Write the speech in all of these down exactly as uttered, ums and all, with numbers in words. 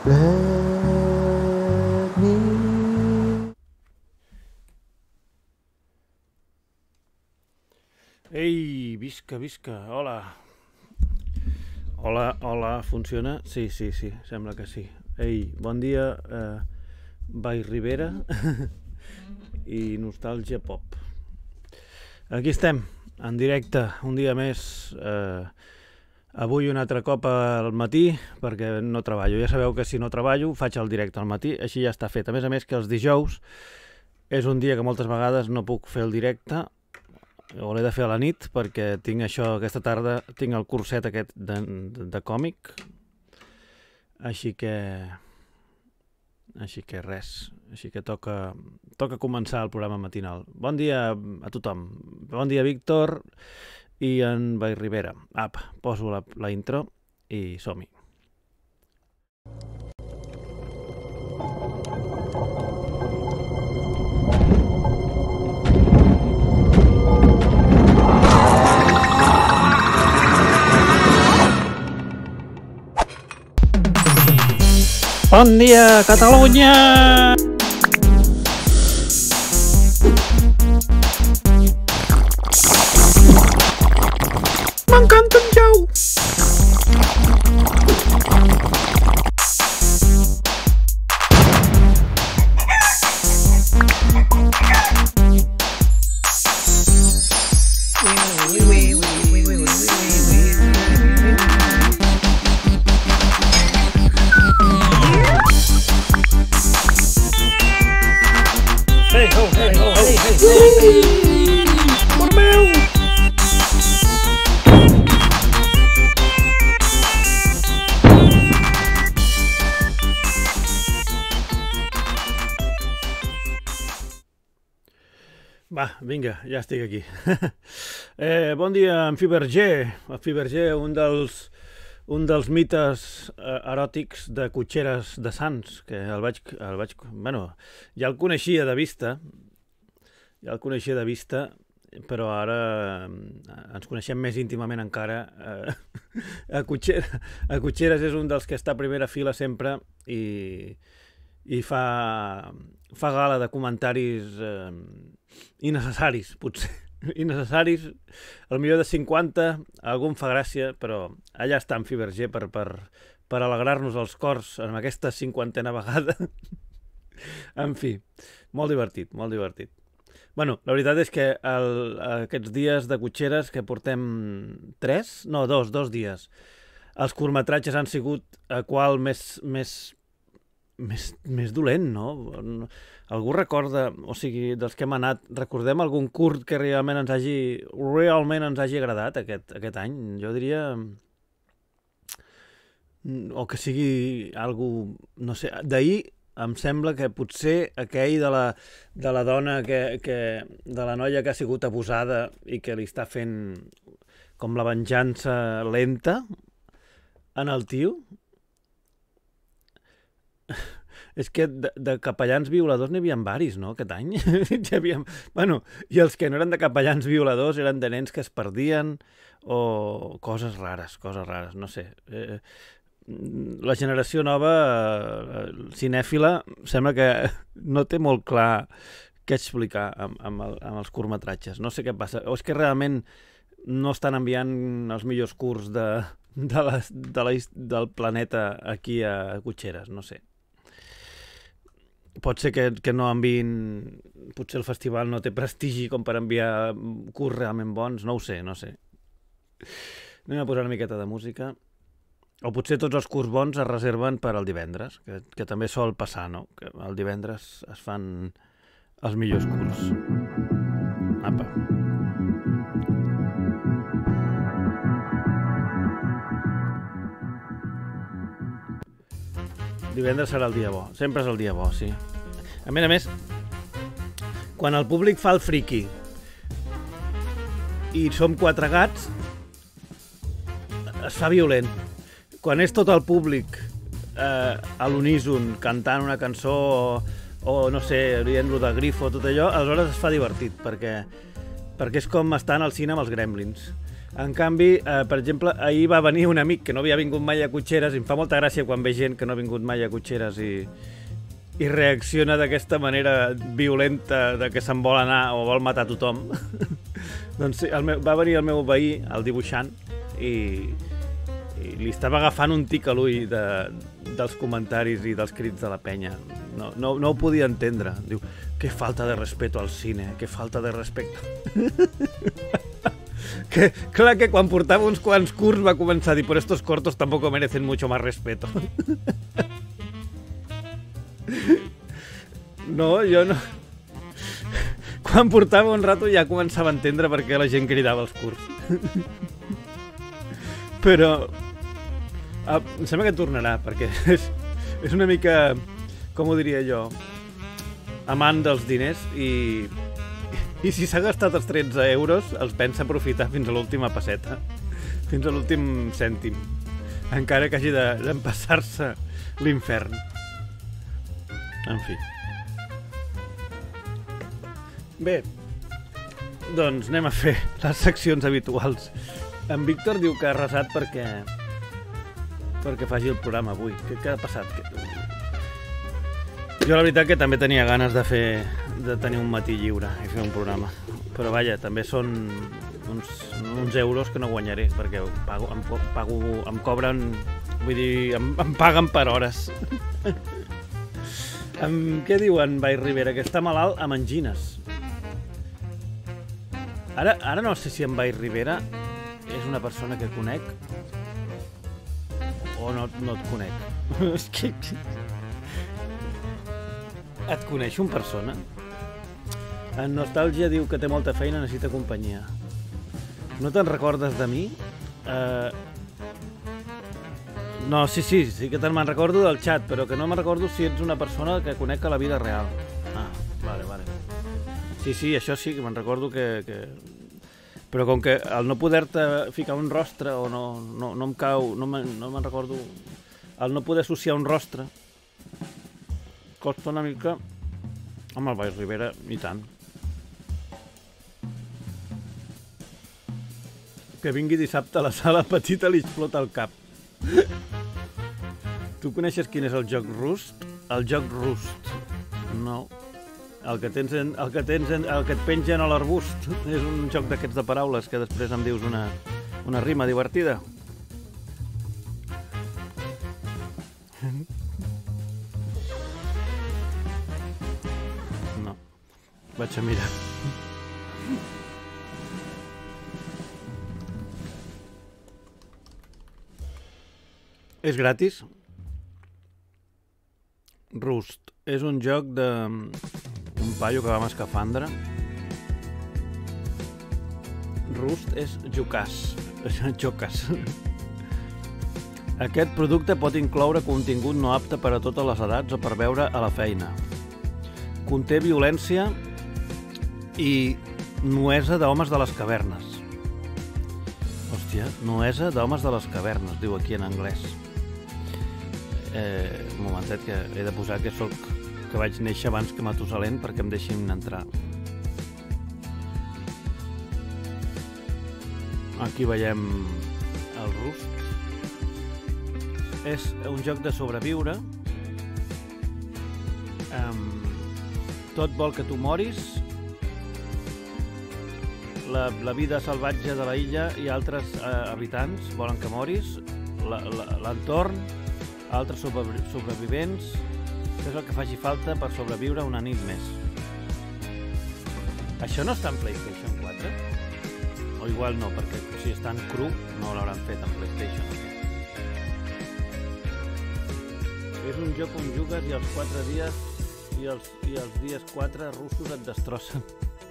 Let me... Ei, visca, visca, hola. Hola, hola, funciona? Sí, sí, sí, sembla que sí. Ei, bon dia, eh, Vall Ribera i Nostàlgia Pop. Aquí estem, en directe, un dia més. Eh, avui un altre cop al matí, perquè no treballo. Ja sabeu que si no treballo faig el directe al matí, així ja està fet. A més a més que els dijous és un dia que moltes vegades no puc fer el directe, o l'he de fer a la nit, perquè tinc això, aquesta tarda tinc el curset aquest de, de, de còmic, així que així que res, així que toca, toca començar el programa matinal. Bon dia a tothom, bon dia Víctor i en Vall Ribera. Apa, poso la, la intro i som-hi. Bon dia, Catalunya! M'encanta en Jau! Va, vinga, ja estic aquí. eh, bon dia, en Fiberger. En Fiberger, un dels, un dels mites eh, eròtics de cotxeres de Sants, que el vaig, el vaig... Bueno, ja el coneixia de vista, ja el coneixia de vista, però ara eh, ens coneixem més íntimament encara. Eh, a, cotxera, a Cotxeres és un dels que està a primera fila sempre i, i fa, fa gala de comentaris eh, innecessaris, potser. Innecessaris, al millor de cinquanta, algun fa gràcia, però allà està en Fiberger per, per, per alegrar-nos els cors en aquesta cinquantena vegada. En fi, molt divertit, molt divertit. Bueno, la veritat és que el, aquests dies de Cotxeres, que portem tres, no, dos, dos dies, els curtmetratges han sigut a qual més, més, més, més dolent, no? Algú recorda, o sigui, dels que hem anat, recordem algun curt que realment ens hagi, realment ens hagi agradat aquest, aquest any? Jo diria... O que sigui algú, no sé, d'ahir em sembla que potser aquell de la, de la dona, que, que, de la noia que ha sigut abusada i que li està fent com la venjança lenta en el tio. És que de, de capellans violadors n'hi havia varis, no?, aquest any. Hi havia... Bueno, i els que no eren de capellans violadors eren de nens que es perdien o coses rares, coses rares, no sé. Eh, la generació nova, eh, cinèfila, sembla que no té molt clar què explicar amb, amb, el, amb els curtmetratges. No sé què passa. O és que realment no estan enviant els millors curts de, de la, de la, del planeta aquí a Cotxeres, no sé. Pot ser que, que no enviïn... Potser el festival no té prestigi com per enviar curts realment bons, no ho sé, no sé. Anem a posar una miqueta de música. O potser tots els curts bons es reserven per al divendres, que, que també sol passar, no? Que el divendres es fan els millors curts. Apa. Divendres serà el dia bo. Sempre és el dia bo, sí. A més a més, quan el públic fa el friki i som quatre gats, es fa violent. Quan és tot el públic eh, a l'uníson cantant una cançó o, o no sé, dient-lo de Grifo, tot allò, aleshores es fa divertit, perquè, perquè és com estar al cine amb els Gremlins. En canvi, eh, per exemple, ahir va venir un amic que no havia vingut mai a Cotxeres, i em fa molta gràcia quan ve gent que no ha vingut mai a Cotxeres i, i reacciona d'aquesta manera violenta de que se'n vol anar o vol matar tothom. Doncs sí, el meu, va venir el meu veí, el dibuixant, i, i li estava agafant un tic a l'ull de, dels comentaris i dels crits de la penya. No, no, no ho podia entendre. Diu, que falta de respeto al cine, que falta de respecte. Que, clar que quan portava uns quants curts va començar a dir, però estos cortos tampoco merecen mucho más respeto. No, jo no. Quan portava un rato ja començava a entendre per què la gent cridava els curts. Però ah, em sembla que tornarà, perquè és, és una mica, com ho diria jo, amant dels diners i... I si s'ha gastat els tretze euros, els pensa aprofitar fins a l'última pesseta, fins a l'últim cèntim, encara que hagi d'empassar-se l'infern. En fi. Bé, doncs anem a fer les seccions habituals. En Víctor diu que ha resat perquè perquè faci el programa avui. Què, què ha passat? Jo la veritat que també tenia ganes de fer de tenir un matí lliure i fer un programa, però vaja, també són uns, uns euros que no guanyaré perquè pago, em, pago, em cobren, vull dir, em, em paguen per hores. Em, què diu en Vall Rivera? Que està malalt amb angines. Ara, ara no sé si en Vall Rivera és una persona que conec o no, no et conec. És que... Et coneix una persona? En Nostàlgia diu que té molta feina, necessita companyia. No te'n recordes de mi? Uh... No, sí, sí, sí que te'n me'n recordo del xat, però que no me'n recordo si ets una persona que conec a la vida real. Ah, vale, vale. Sí, sí, això sí, que me'n recordo que, que... Però com que al no poder-te ficar un rostre, o no, no, no em cau, no me'n no me'n recordo... Al no poder associar un rostre, costa una mica amb el Vall Rivera, i tant. Que vingui dissabte a la sala petita li explota el cap. Tu coneixes quin és el joc Rust? El joc Rust. No. El que tens, en, el que tens en, el que et pengen a l'arbust. És un joc d'aquests de paraules que després em dius una, una rima divertida. No. Vaig a mirar. És gratis. Rust. És un joc de... un paio que va amb escafandra. Rust és jocàs. Jocàs. Aquest producte pot incloure contingut no apte per a totes les edats o per veure a la feina. Conté violència i nuesa d'homes de les cavernes. Hòstia, nuesa d'homes de les cavernes, diu aquí en anglès. Eh, un momentet que he de posar que soc, que vaig néixer abans que Matusalén perquè em deixin entrar. Aquí veiem el Rust. És un joc de sobreviure. Um, tot vol que tu moris. La, la vida salvatge de la illa i altres eh, habitants volen que moris. L'entorn, altres sobrevivents, és el que faci falta per sobreviure una nit més. Això no està en PlayStation quatre? O igual no, perquè si està en cru no l'hauran fet en PlayStation. És un joc on jugues i els quatre dies i els, i els dies quatre russos et destrossen.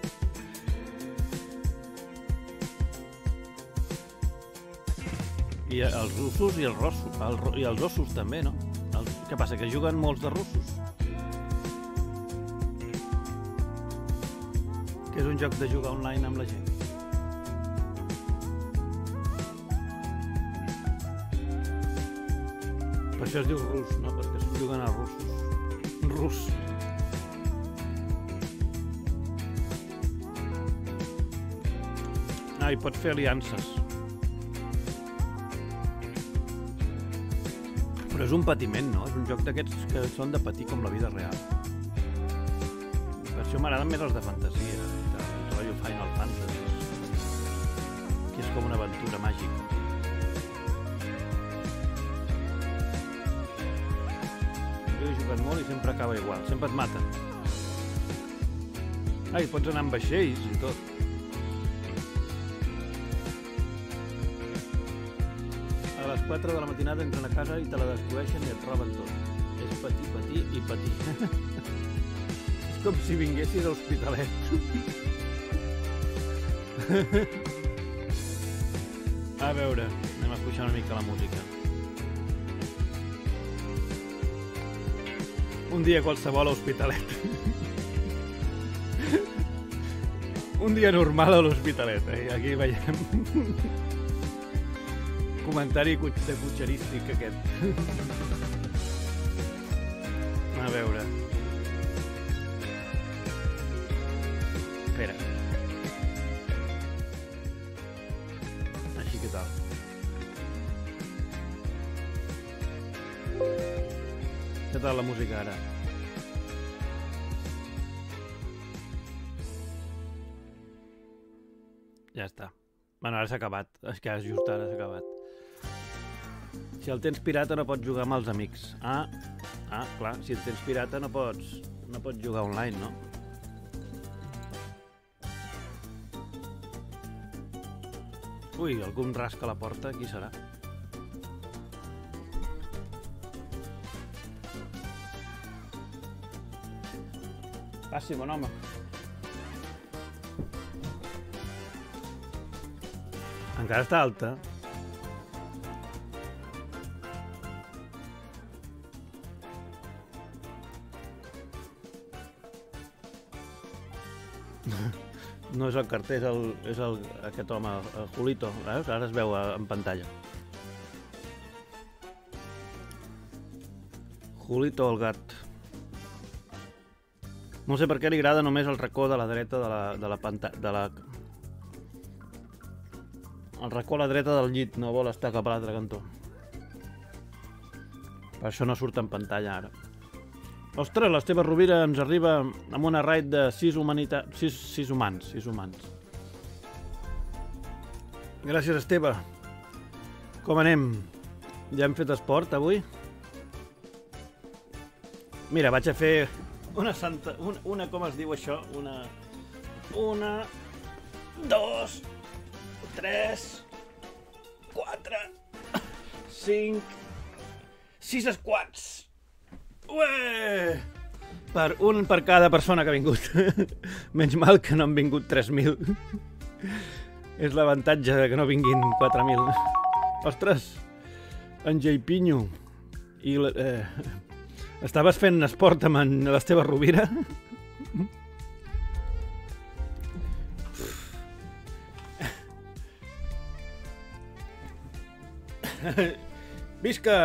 I els russos i els rossos, el, i els ossos també, no? El, què passa, que juguen molts de russos? Que és un joc de jugar online amb la gent. Per això es diu rus, no? Perquè es juguen a russos. Rus. Ah, i pots fer aliances. Però és un patiment, no? És un joc d'aquests que són de patir com la vida real. Per això m'agraden més els de fantasia, de rotllo Final Fantasy, que és com una aventura màgica. Jo he jugat molt i sempre acaba igual, sempre et maten. Ai, pots anar amb vaixells i tot. A les quatre de la matinada entren a casa i te la destrueixen i et roben tot. És patir, patir i patir. És com si vinguessis a l'Hospitalet. A veure, anem a pujar una mica la música. Un dia qualsevol a l'Hospitalet. Un dia normal a l'Hospitalet, eh? Aquí veiem comentari de cotxerístic aquest. A veure. Espera. Així que tal. Què tal la música ara? Ja està. Bueno, ara s'ha acabat. És que just ara s'ha acabat. Si el tens pirata no pots jugar amb els amics. Ah, ah, clar, si el tens pirata no pots, no pots jugar online, no? Ui, algú em rasca la porta, qui serà? Passi, bon home. Encara està alta. No és el carter, és, el, és el, aquest home, el Julito. Veus? Ara es veu en pantalla. Julito el gat. No sé per què li agrada només el racó de la dreta de la, de la pantalla. De la... El racó a la dreta del llit, no vol estar cap a l'altre cantó. Per això no surt en pantalla ara. Ostres, l'Esteve Rovira ens arriba amb una raid de sis, humanita... sis, sis humans. sis humans. Gràcies, Esteve. Com anem? Ja hem fet esport avui? Mira, vaig a fer una santa... Una, una com es diu això? Una... Una... Dos... Tres... Quatre... Cinc... Sis squats! Ué! Per un per cada persona que ha vingut. Menys mal que no han vingut tres mil. És l'avantatge de que no vinguin quatre mil. Ostres! En Jaipinho. I eh, estaves fent esport amb en l'Esteve Rovira? Visca!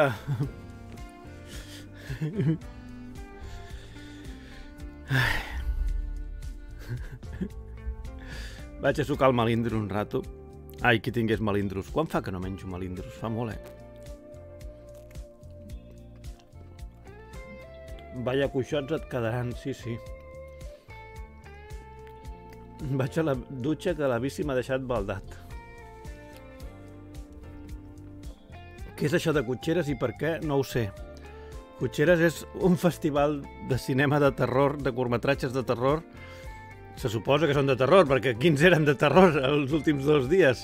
Vaig a sucar el melindro un rato. Ai, qui tingués melindros. Quan fa que no menjo melindros? Fa molt, eh? Vaya cuixots et quedaran, sí, sí. Vaig a la dutxa que la bici m'ha deixat baldat. Què és això de Cotxeres i per què? No ho sé. Cotxeres és un festival de cinema de terror, de curtmetratges de terror. Se suposa que són de terror, perquè quins eren de terror els últims dos dies?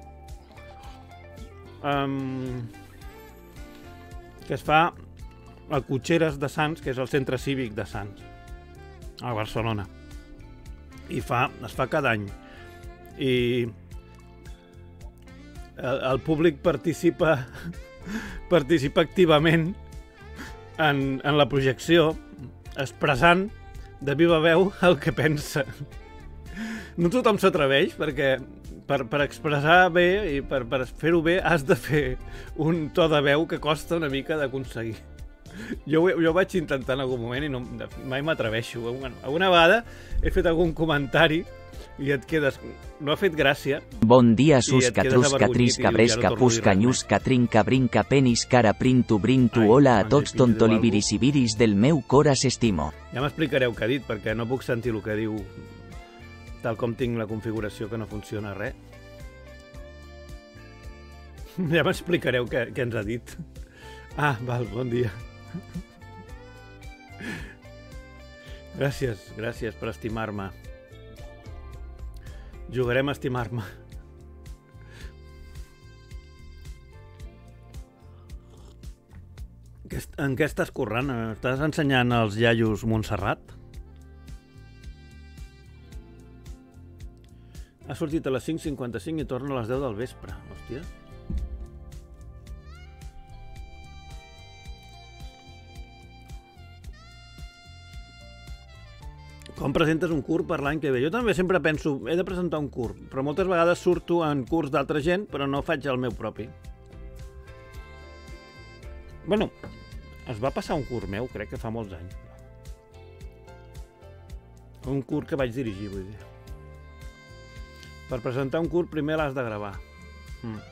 Um, que es fa a Cotxeres de Sants, que és el centre cívic de Sants, a Barcelona. I fa, es fa cada any. I el, el públic participa, participa activament En, en la projecció, expressant de viva veu el que pensa. No tothom s'atreveix, perquè per, per expressar bé i per, per fer-ho bé has de fer un to de veu que costa una mica d'aconseguir. Jo, jo ho vaig intentar en algun moment i no, mai m'atreveixo. Alguna vegada he fet algun comentari I et quedes... No ha fet gràcia. Bon dia, I et susca, quedes trusca, avergonyit i trisca, dius, ja no bresca, torno a dir pusca, res més. nyusca, trinca, brinca, penis, cara, printu, brintu, Ai, hola a quan tots s'hi pidi tontolibirisibiris del meu cor s'estimo. Ja m'explicareu què ha dit, perquè no puc sentir el que diu tal com tinc la configuració, que no funciona res. Ja m'explicareu què, què ens ha dit. Ah, val, bon dia. Gràcies, gràcies per estimar-me. Jugarem a estimar-me. En què estàs currant? Estàs ensenyant els iaios Montserrat? Ha sortit a les cinc cinquanta-cinc i torna a les deu del vespre. Hòstia. Com presentes un curt per l'any que ve? Jo també sempre penso, he de presentar un curt, però moltes vegades surto en curts d'altra gent, però no faig el meu propi. Bueno, es va passar un curt meu, crec que fa molts anys. Un curt que vaig dirigir, vull dir. Per presentar un curt primer l'has de gravar. Mm.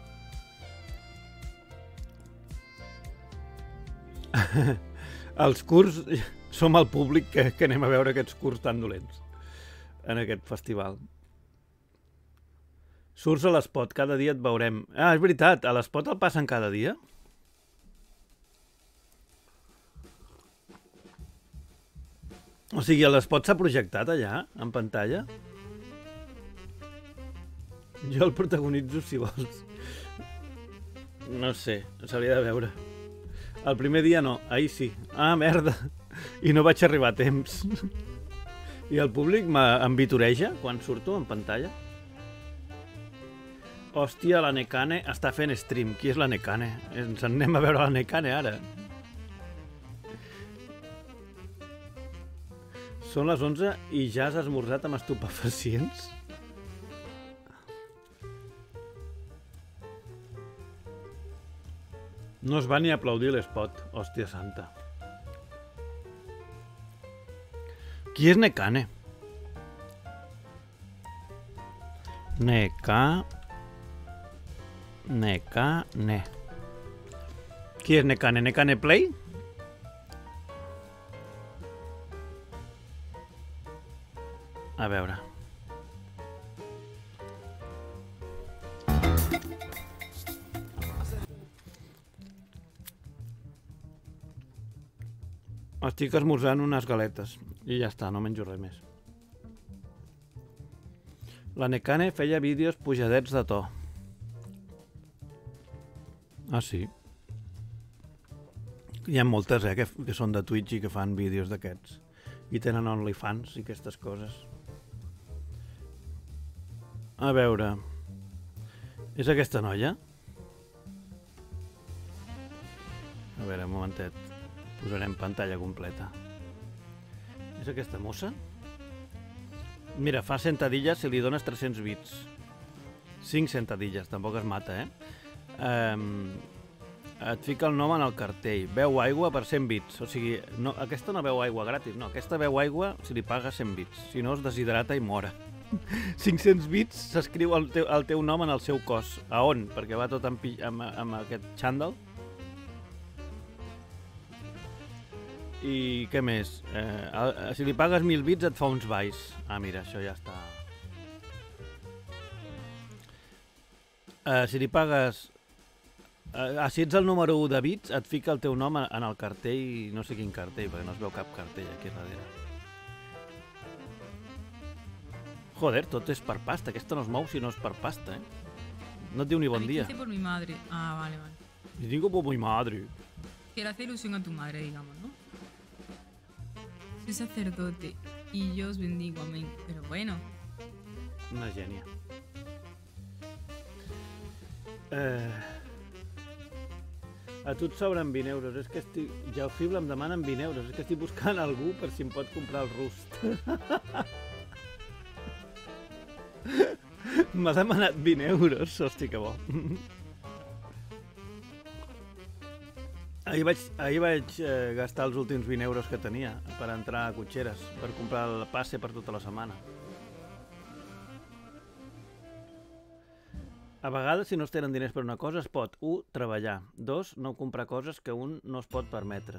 Els curts... Som el públic que, que anem a veure aquests curts tan dolents en aquest festival. Surts a l'espot, cada dia et veurem. Ah, és veritat, a l'espot el passen cada dia? O sigui, l'espot s'ha projectat allà, en pantalla? Jo el protagonitzo, si vols. No sé, s'hauria de veure. El primer dia no, ahir sí. Ah, merda! I no vaig arribar a temps. I el públic em vitoreja quan surto en pantalla. Hòstia, la Nekane està fent stream. Qui és la Nekane? Ens en anem a veure la Nekane ara. Són les onze i ja has esmorzat amb estupefacients? No es va ni aplaudir l'espot, hòstia santa. Qui és Nekane? Neka... Nekane. Qui és Nekane? Nekane Play? A veure... Estic esmorzant unes galetes i ja està, no menjo res més. La Nekane feia vídeos pujadets de to. Ah, sí? Hi ha moltes, eh, que, que són de Twitch i que fan vídeos d'aquests. I tenen OnlyFans i aquestes coses. A veure... És aquesta noia? A veure, un momentet. Posarem pantalla completa. És aquesta mossa? Mira, fa sentadilles si li dones tres-cents bits. cinc sentadilles, tampoc es mata, eh? Um, et fica el nom en el cartell. Beu aigua per cent bits. O sigui, no, aquesta no beu aigua gratis, no. Aquesta beu aigua si li paga cent bits. Si no, es deshidrata i mora. cinc-cents bits s'escriu el, teu, el teu nom en el seu cos. A on? Perquè va tot amb, amb, amb aquest xandall. I què més? Eh, si li pagues mil bits et fa uns balls. Ah, mira, això ja està. Eh, si li pagues... Eh, si ets el número u de bits, et fica el teu nom en el cartell, no sé quin cartell, perquè no es veu cap cartell aquí darrere. Joder, tot és per pasta. Aquesta no es mou si no és per pasta, eh? No et diu ni bon dia. Por mi madre. Ah, vale, vale. Y digo por mi madre. Que le hace ilusión a tu madre, digamos, ¿no? Soy sacerdote y yo os bendigo, amén. Pero bueno. Una gènia. Eh... A tu et sobren vint euros. És que estic... Ja el Fibla em demanen vint euros. És que estic buscant algú per si em pot comprar el Rust. M'ha demanat vint euros. Hosti, que bo. Ahir vaig, ahir vaig eh, gastar els últims vint euros que tenia per entrar a Cotxeres, per comprar el passe per tota la setmana. A vegades, si no es tenen diners per una cosa, es pot, un, treballar, dos, no comprar coses que un no es pot permetre.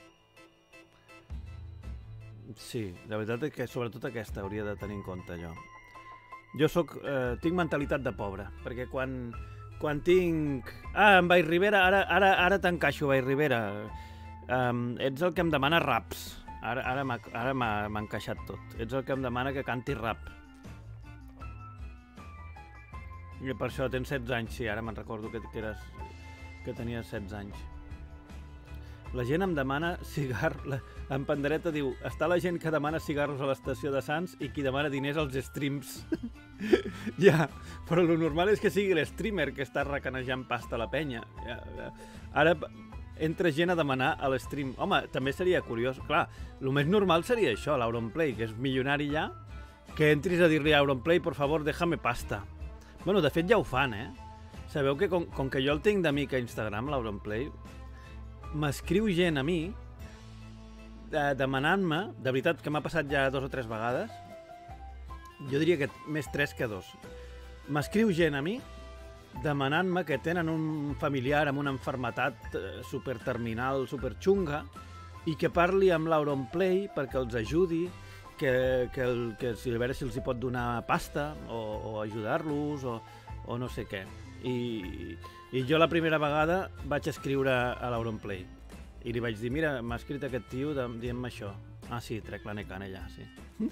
Sí, la veritat és que sobretot aquesta hauria de tenir en compte jo. Jo soc, eh, tinc mentalitat de pobre, perquè quan, quan tinc... Ah, en Vall Rivera, ara, ara, ara t'encaixo, Vall Rivera. Um, ets el que em demana raps. Ara, ara m'ha ara m'ha encaixat tot. Ets el que em demana que canti rap. I per això tens setze anys, sí, ara me'n recordo que, que, eres, que tenies setze anys. La gent em demana cigar... La, en Pandereta diu, està la gent que demana cigarros a l'estació de Sants i qui demana diners als streams. Ja, però lo normal és que sigui l'streamer que està recanejant pasta a la penya. Ja, ja. Ara entra gent a demanar a l'stream. Home, també seria curiós. Clar, el més normal seria això, l'Auronplay, que és milionari ja, que entris a dir-li a Auronplay, por favor, déjame pasta. Bueno, de fet ja ho fan, eh? Sabeu que com, com que jo el tinc d'amic a Instagram, l'Auronplay, m'escriu gent a mi eh, demanant-me, de veritat que m'ha passat ja dos o tres vegades, jo diria que més tres que dos, m'escriu gent a mi demanant-me que tenen un familiar amb una enfermetat eh, superterminal, superxunga, i que parli amb l'Auronplay perquè els ajudi, que, que, el, que si, a veure si els hi pot donar pasta o, o ajudar-los o, o no sé què. I, I jo la primera vegada vaig escriure a l'Auronplay i li vaig dir, mira, m'ha escrit aquest tio dient-me això. Ah, sí, trec la necana ja, sí.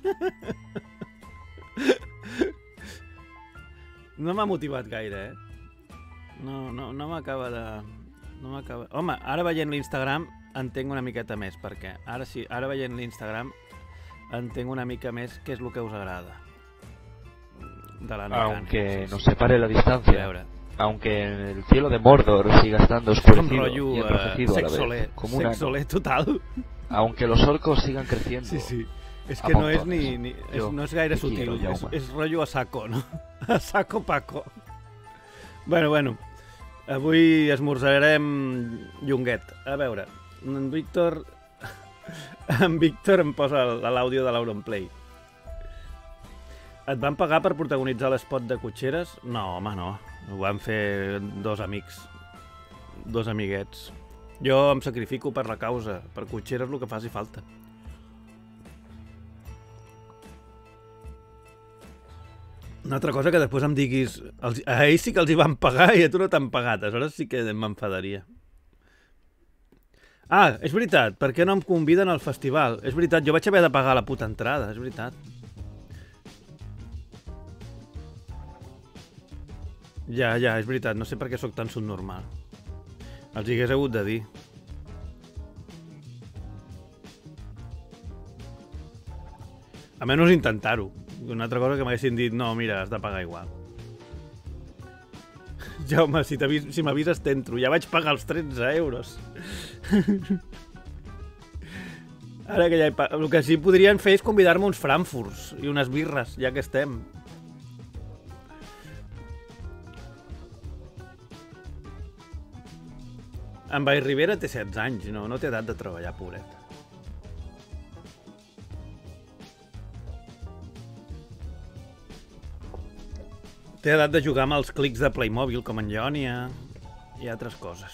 No m'ha motivat gaire, eh? No, no, no m'acaba de... No m'acaba... Home, ara veient l'Instagram entenc una miqueta més, perquè ara sí, ara veient l'Instagram entenc una mica més què és el que us agrada de la necana. Aunque sí, sí. nos separe la distancia, aunque el cielo de Mordor siga estando oscurecido rollo, y enrojecido uh, a la sexolé, vez, como una sexolé total. Aunque los orcos sigan creciendo. Sí, sí. És que no és, ni, ni, és, no és gaire sutil, és, és rotllo a saco, no? A saco Paco. Bueno, bueno, avui esmorzarem llonguet. A veure, en Víctor... En Víctor em posa l'àudio de l'Auronplay. Et van pagar per protagonitzar l'espot de cotxeres? No, home, no. Ho van fer dos amics. Dos amiguets. Jo em sacrifico per la causa. Per cotxeres el que faci falta. Una altra cosa que després em diguis... Els, a ells sí que els hi van pagar i a tu no t'han pagat. Aleshores sí que m'enfadaria. Ah, és veritat, per què no em conviden al festival? És veritat, jo vaig haver de pagar la puta entrada, és veritat. Ja, ja, és veritat, no sé per què sóc tan subnormal. Els hi hagués hagut de dir. Almenys intentar-ho. Una altra cosa que m'haguessin dit, no, mira, has de pagar igual. Jaume, si, si m'avises t'entro. Ja vaig pagar els tretze euros. Ara que ja he pagat... El que sí podrien fer és convidar-me uns frankfurts i unes birres, ja que estem. En Vall Rivera té setze anys, no, no té edat de treballar, pobret. Té edat de jugar amb els clics de Playmobil, com en Jònia i altres coses.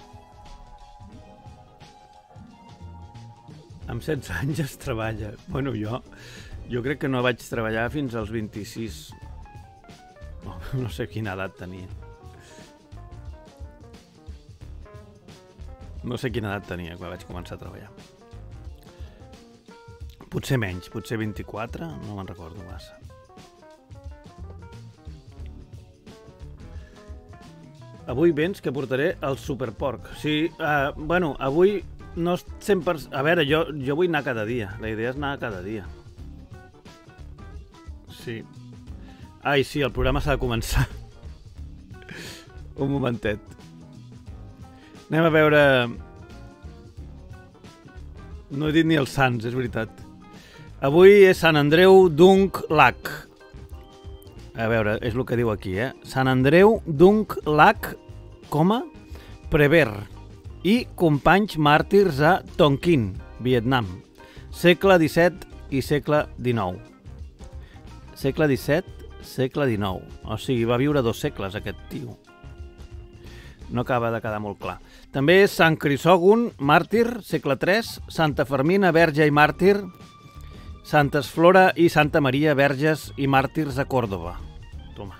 Amb setze anys es treballa. Bueno, jo, jo crec que no vaig treballar fins als vint-i-sis. No, no sé quina edat tenia. No sé quina edat tenia quan vaig començar a treballar. Potser menys, potser vint-i-quatre, no me'n recordo massa. Avui vens que portaré el superporc. Sí, uh, bueno, avui no sempre... A veure, jo, jo vull anar cada dia. La idea és anar cada dia. Sí. Ai, sí, el programa s'ha de començar. Un momentet. Anem a veure... No he dit ni els sants, és veritat. Avui és Sant Andreu Dunk Lac. A veure, és el que diu aquí, eh? Sant Andreu Dunk Lac, coma, Prever. I companys màrtirs a Tonkin, Vietnam. Segle disset i segle dinou. Segle disset segle dinou. O sigui, va viure dos segles aquest tio. No acaba de quedar molt clar. També és Sant Crisògon, màrtir, segle tres, Santa Fermina, verge i màrtir, Santa Esflora i Santa Maria, verges i màrtirs a Còrdova. Toma.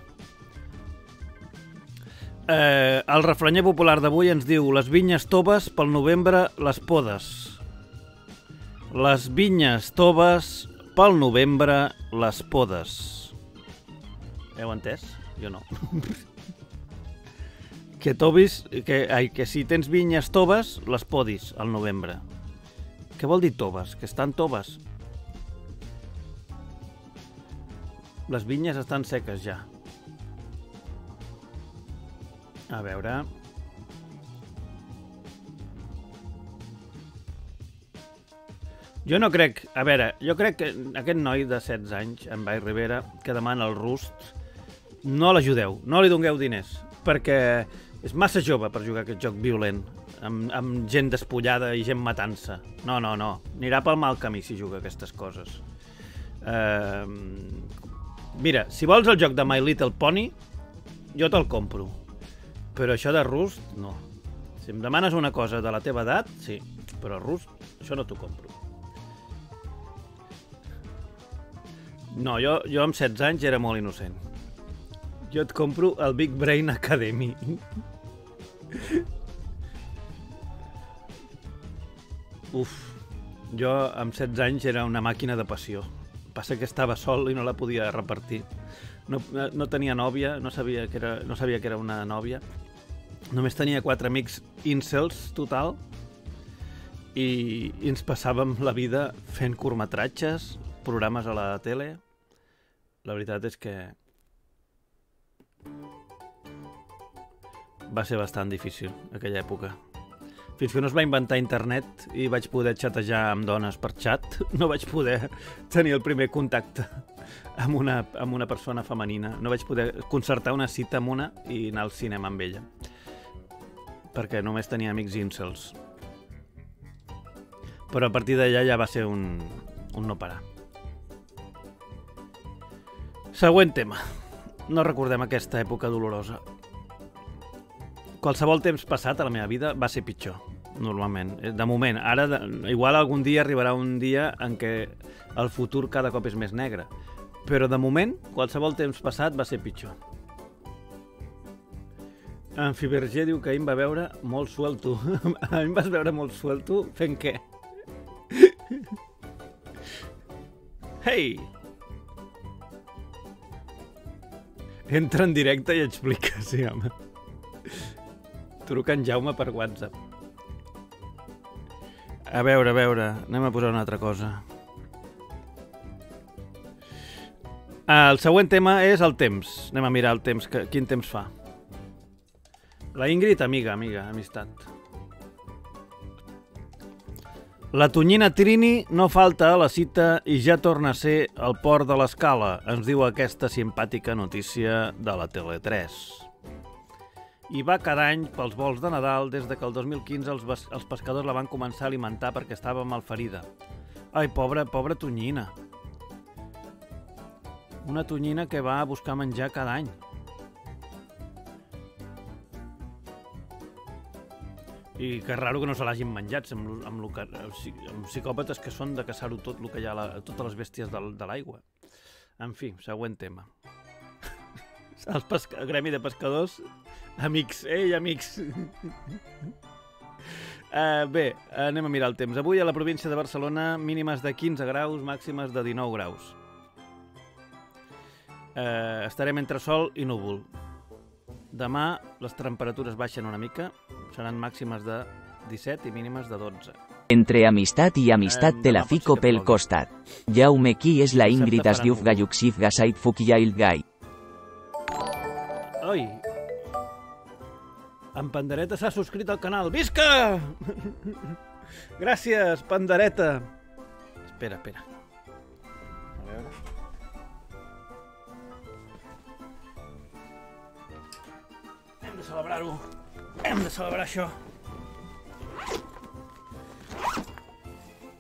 Eh, el refranyer popular d'avui ens diu: les vinyes toves pel novembre les podes. Les vinyes toves pel novembre les podes. Heu entès? Jo no. que tovis, que, ai, que si tens vinyes toves, les podis al novembre. Què vol dir toves? Que estan toves. Les vinyes estan seques ja. A veure... Jo no crec... A veure, jo crec que aquest noi de setze anys, en Vall Rivera, que demana el Rust, no l'ajudeu, no li dongueu diners, perquè és massa jove per jugar aquest joc violent, amb, amb gent despullada i gent matant-se. No, no, no. Anirà pel mal camí si juga aquestes coses. Uh, mira, si vols el joc de My Little Pony, jo te'l compro. Però això de Rust, no. Si em demanes una cosa de la teva edat, sí. Però Rust, això no t'ho compro. No, jo, jo amb setze anys era molt innocent. Jo et compro el Big Brain Academy. Uf, jo amb setze anys era una màquina de passió. Passa que estava sol i no la podia repartir. No, no tenia nòvia, no sabia que era, no sabia que era una nòvia. Només tenia quatre amics incels, total, i, i ens passàvem la vida fent curtmetratges, programes a la tele. La veritat és que va ser bastant difícil aquella època. Fins que no es va inventar internet i vaig poder xatejar amb dones per xat, no vaig poder tenir el primer contacte amb una, amb una persona femenina. No vaig poder concertar una cita amb una i anar al cinema amb ella, perquè només tenia amics incels. Però a partir d'allà ja va ser un, un no parar. Següent tema. No recordem aquesta època dolorosa. Qualsevol temps passat a la meva vida va ser pitjor, normalment. De moment, ara, de, igual algun dia arribarà un dia en què el futur cada cop és més negre. Però de moment, qualsevol temps passat va ser pitjor. En Fiberger diu que ahir em va veure molt suelto. A mi em vas veure molt suelto fent què? Hey! Entra en directe i explica, sí, home. Truca en Jaume per WhatsApp. A veure, a veure, anem a posar una altra cosa. El següent tema és el temps. Anem a mirar el temps, que, quin temps fa. La Ingrid, amiga, amiga, amistat. La tonyina Trini no falta a la cita i ja torna a ser al port de l'Escala, ens diu aquesta simpàtica notícia de la Tele tres. I va cada any pels vols de Nadal des de que el dos mil quinze els, els pescadors la van començar a alimentar perquè estava malferida. Ai, pobra, pobra tonyina. Una tonyina que va a buscar menjar cada any. I que és raro que no se l'hagin menjat, amb, amb, amb, amb psicòpates que són de caçar-ho tot el que hi ha, la, totes les bèsties de, de l'aigua. En fi, següent tema. El, pesca, el gremi de pescadors, amics, ei, amics. uh, bé, anem a mirar el temps. Avui a la província de Barcelona, mínimes de quinze graus, màximes de dinou graus. Uh, estarem entre sol i núvol. Demà les temperatures baixen una mica, seran màximes de disset i mínimes de dotze. Entre amistat i amistat te la fico pel costat. Jaume, qui és la Ingrid as diuf gayuxif gasait fukiail gai? Oi! En Pandereta s'ha subscrit al canal. Visca! Gràcies, Pandereta! Espera, espera. A veure... Hem de celebrar-ho. Hem de celebrar això.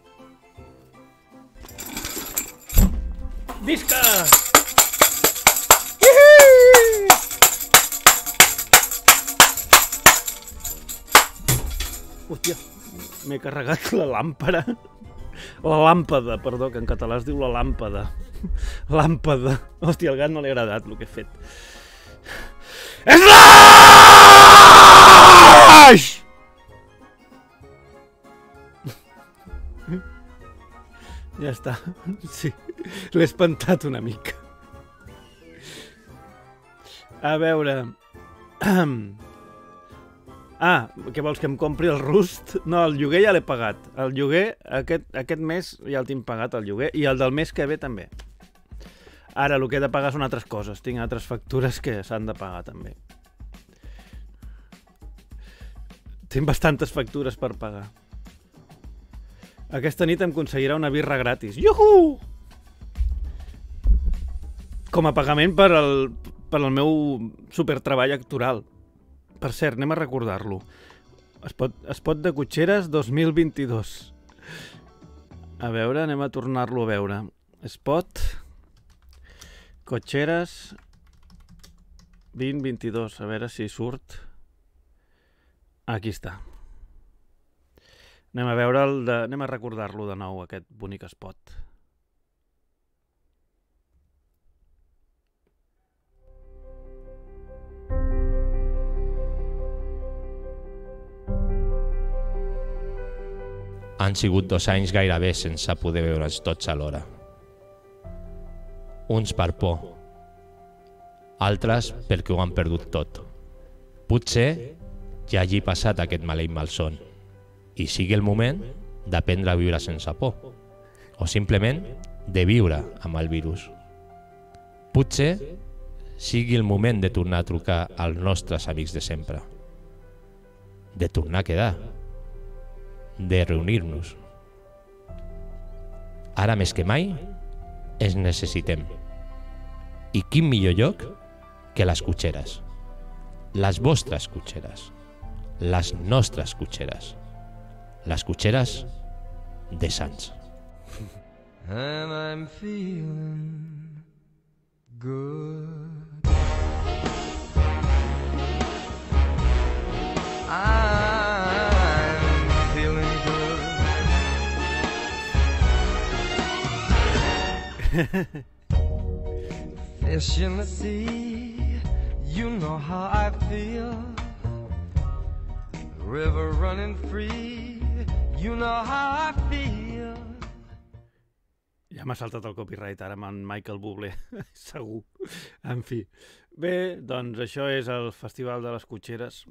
Visca! Hòstia, m'he carregat la làmpara. La làmpada, perdó, que en català es diu la làmpada. Làmpada. Hòstia, al gat no li ha agradat el que he fet. Slash! Ja està. Sí, l'he espantat una mica. A veure... Ah, què vols, que em compri el Rust? No, el lloguer ja l'he pagat. El lloguer, aquest, aquest mes ja el tinc pagat, el lloguer, i el del mes que ve també. Ara, el que he de pagar són altres coses. Tinc altres factures que s'han de pagar també. Tinc bastantes factures per pagar. Aquesta nit em aconseguirà una birra gratis. Iuhu! Com a pagament per al, per al meu supertreball actoral. Per cert, anem a recordar-lo. Espot, espot de Cotxeres dos mil vint-i-dos. A veure, anem a tornar-lo a veure. Espot Cotxeres vint vint-i-dos. A veure si surt. Aquí està. Anem a veure el de... Anem a recordar-lo de nou, aquest bonic espot. Han sigut dos anys gairebé sense poder veure'ns tots alhora. Uns per por, altres perquè ho han perdut tot. Potser ja hagi passat aquest maleït malson i sigui el moment d'aprendre a viure sense por, o simplement de viure amb el virus. Potser sigui el moment de tornar a trucar als nostres amics de sempre, de tornar a quedar, de reunir-nos. Ara més que mai ens necessitem. I quin millor lloc que les cotxeres. Les vostres cotxeres. Les nostres cotxeres. Les cotxeres de Sants. And I'm feeling good. I'm feeling good. Fish in the sea, you know how I feel. River running free, you know how I feel. Ja m'ha saltat el copyright ara amb en Michael Bublé, segur. En fi. Bé, doncs això és el Festival de les Cotxeres.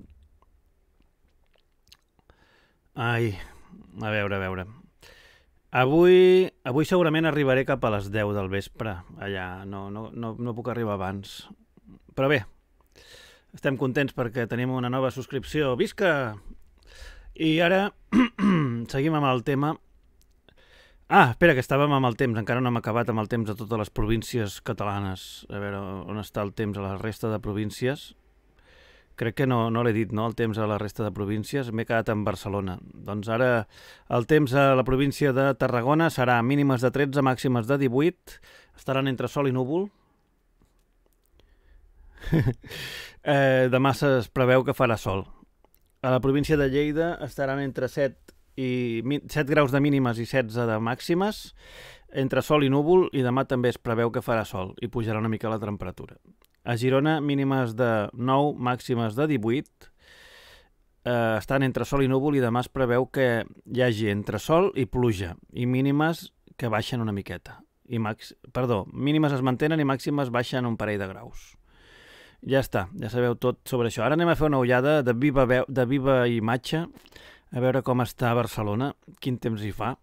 Ai, a veure, a veure. Avui, avui segurament arribaré cap a les deu del vespre, allà, no, no, no, no puc arribar abans. Però bé, estem contents perquè tenim una nova subscripció. Visca! I ara seguim amb el tema. Ah, espera, que estàvem amb el temps, encara no hem acabat amb el temps de totes les províncies catalanes. A veure, on està el temps a la resta de províncies? Crec que no, no l'he dit, no?, el temps a la resta de províncies. M'he quedat en Barcelona. Doncs ara el temps a la província de Tarragona serà mínimes de tretze, màximes de divuit. Estaran entre sol i núvol. eh, demà es preveu que farà sol. A la província de Lleida estaran entre set i set graus de mínimes i setze de màximes, entre sol i núvol, i demà també es preveu que farà sol i pujarà una mica la temperatura. A Girona, mínimes de nou, màximes de divuit, eh, estan entre sol i núvol, i demà es preveu que hi hagi entre sol i pluja, i mínimes que baixen una miqueta. I max... Perdó, mínimes es mantenen i màximes baixen un parell de graus. Ja està, ja sabeu tot sobre això. Ara anem a fer una ullada de viva, veu... de viva imatge, a veure com està Barcelona, quin temps hi fa.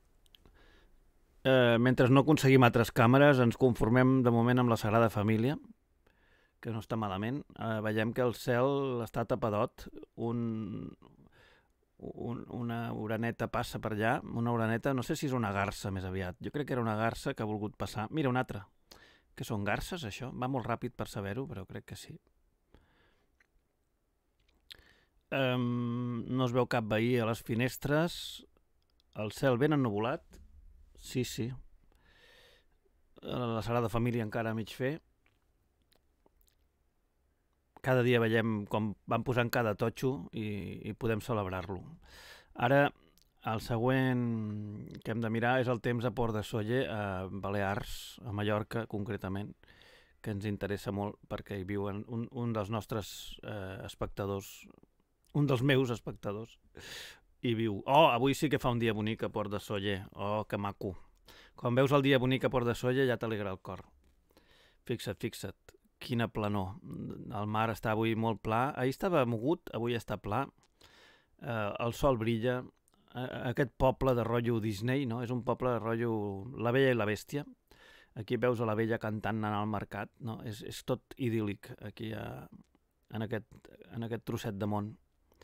Eh, mentre no aconseguim altres càmeres, ens conformem de moment amb la Sagrada Família, que no està malament. Eh, veiem que el cel està tapadot, un, un, una oreneta passa per allà, una oreneta, no sé si és una garça més aviat, jo crec que era una garça que ha volgut passar. Mira, una altra. Que són garces, això? Va molt ràpid per saber-ho, però crec que sí. Um, no es veu cap veí a les finestres, el cel ben ennuvolat, sí, sí, la Sagrada Família encara a mig fer, cada dia veiem com van posant cada totxo i, i podem celebrar-lo. Ara, el següent que hem de mirar és el temps a Port de Sóller, a Balears, a Mallorca concretament, que ens interessa molt perquè hi viuen un, un dels nostres eh, espectadors, un dels meus espectadors, i viu. Oh, avui sí que fa un dia bonic a Port de Sóller. Oh, que maco. Quan veus el dia bonic a Port de Sóller ja t'alegra el cor. Fixa't, fixa't, quina planor. El mar està avui molt pla. Ahir estava mogut, avui està pla. Eh, el sol brilla. Eh, aquest poble de rotllo Disney, no? És un poble de rotllo La Bella i la Bèstia. Aquí veus a la Bella cantant anant al mercat, no? És, és tot idíl·lic aquí a, en, aquest, en aquest trosset de món.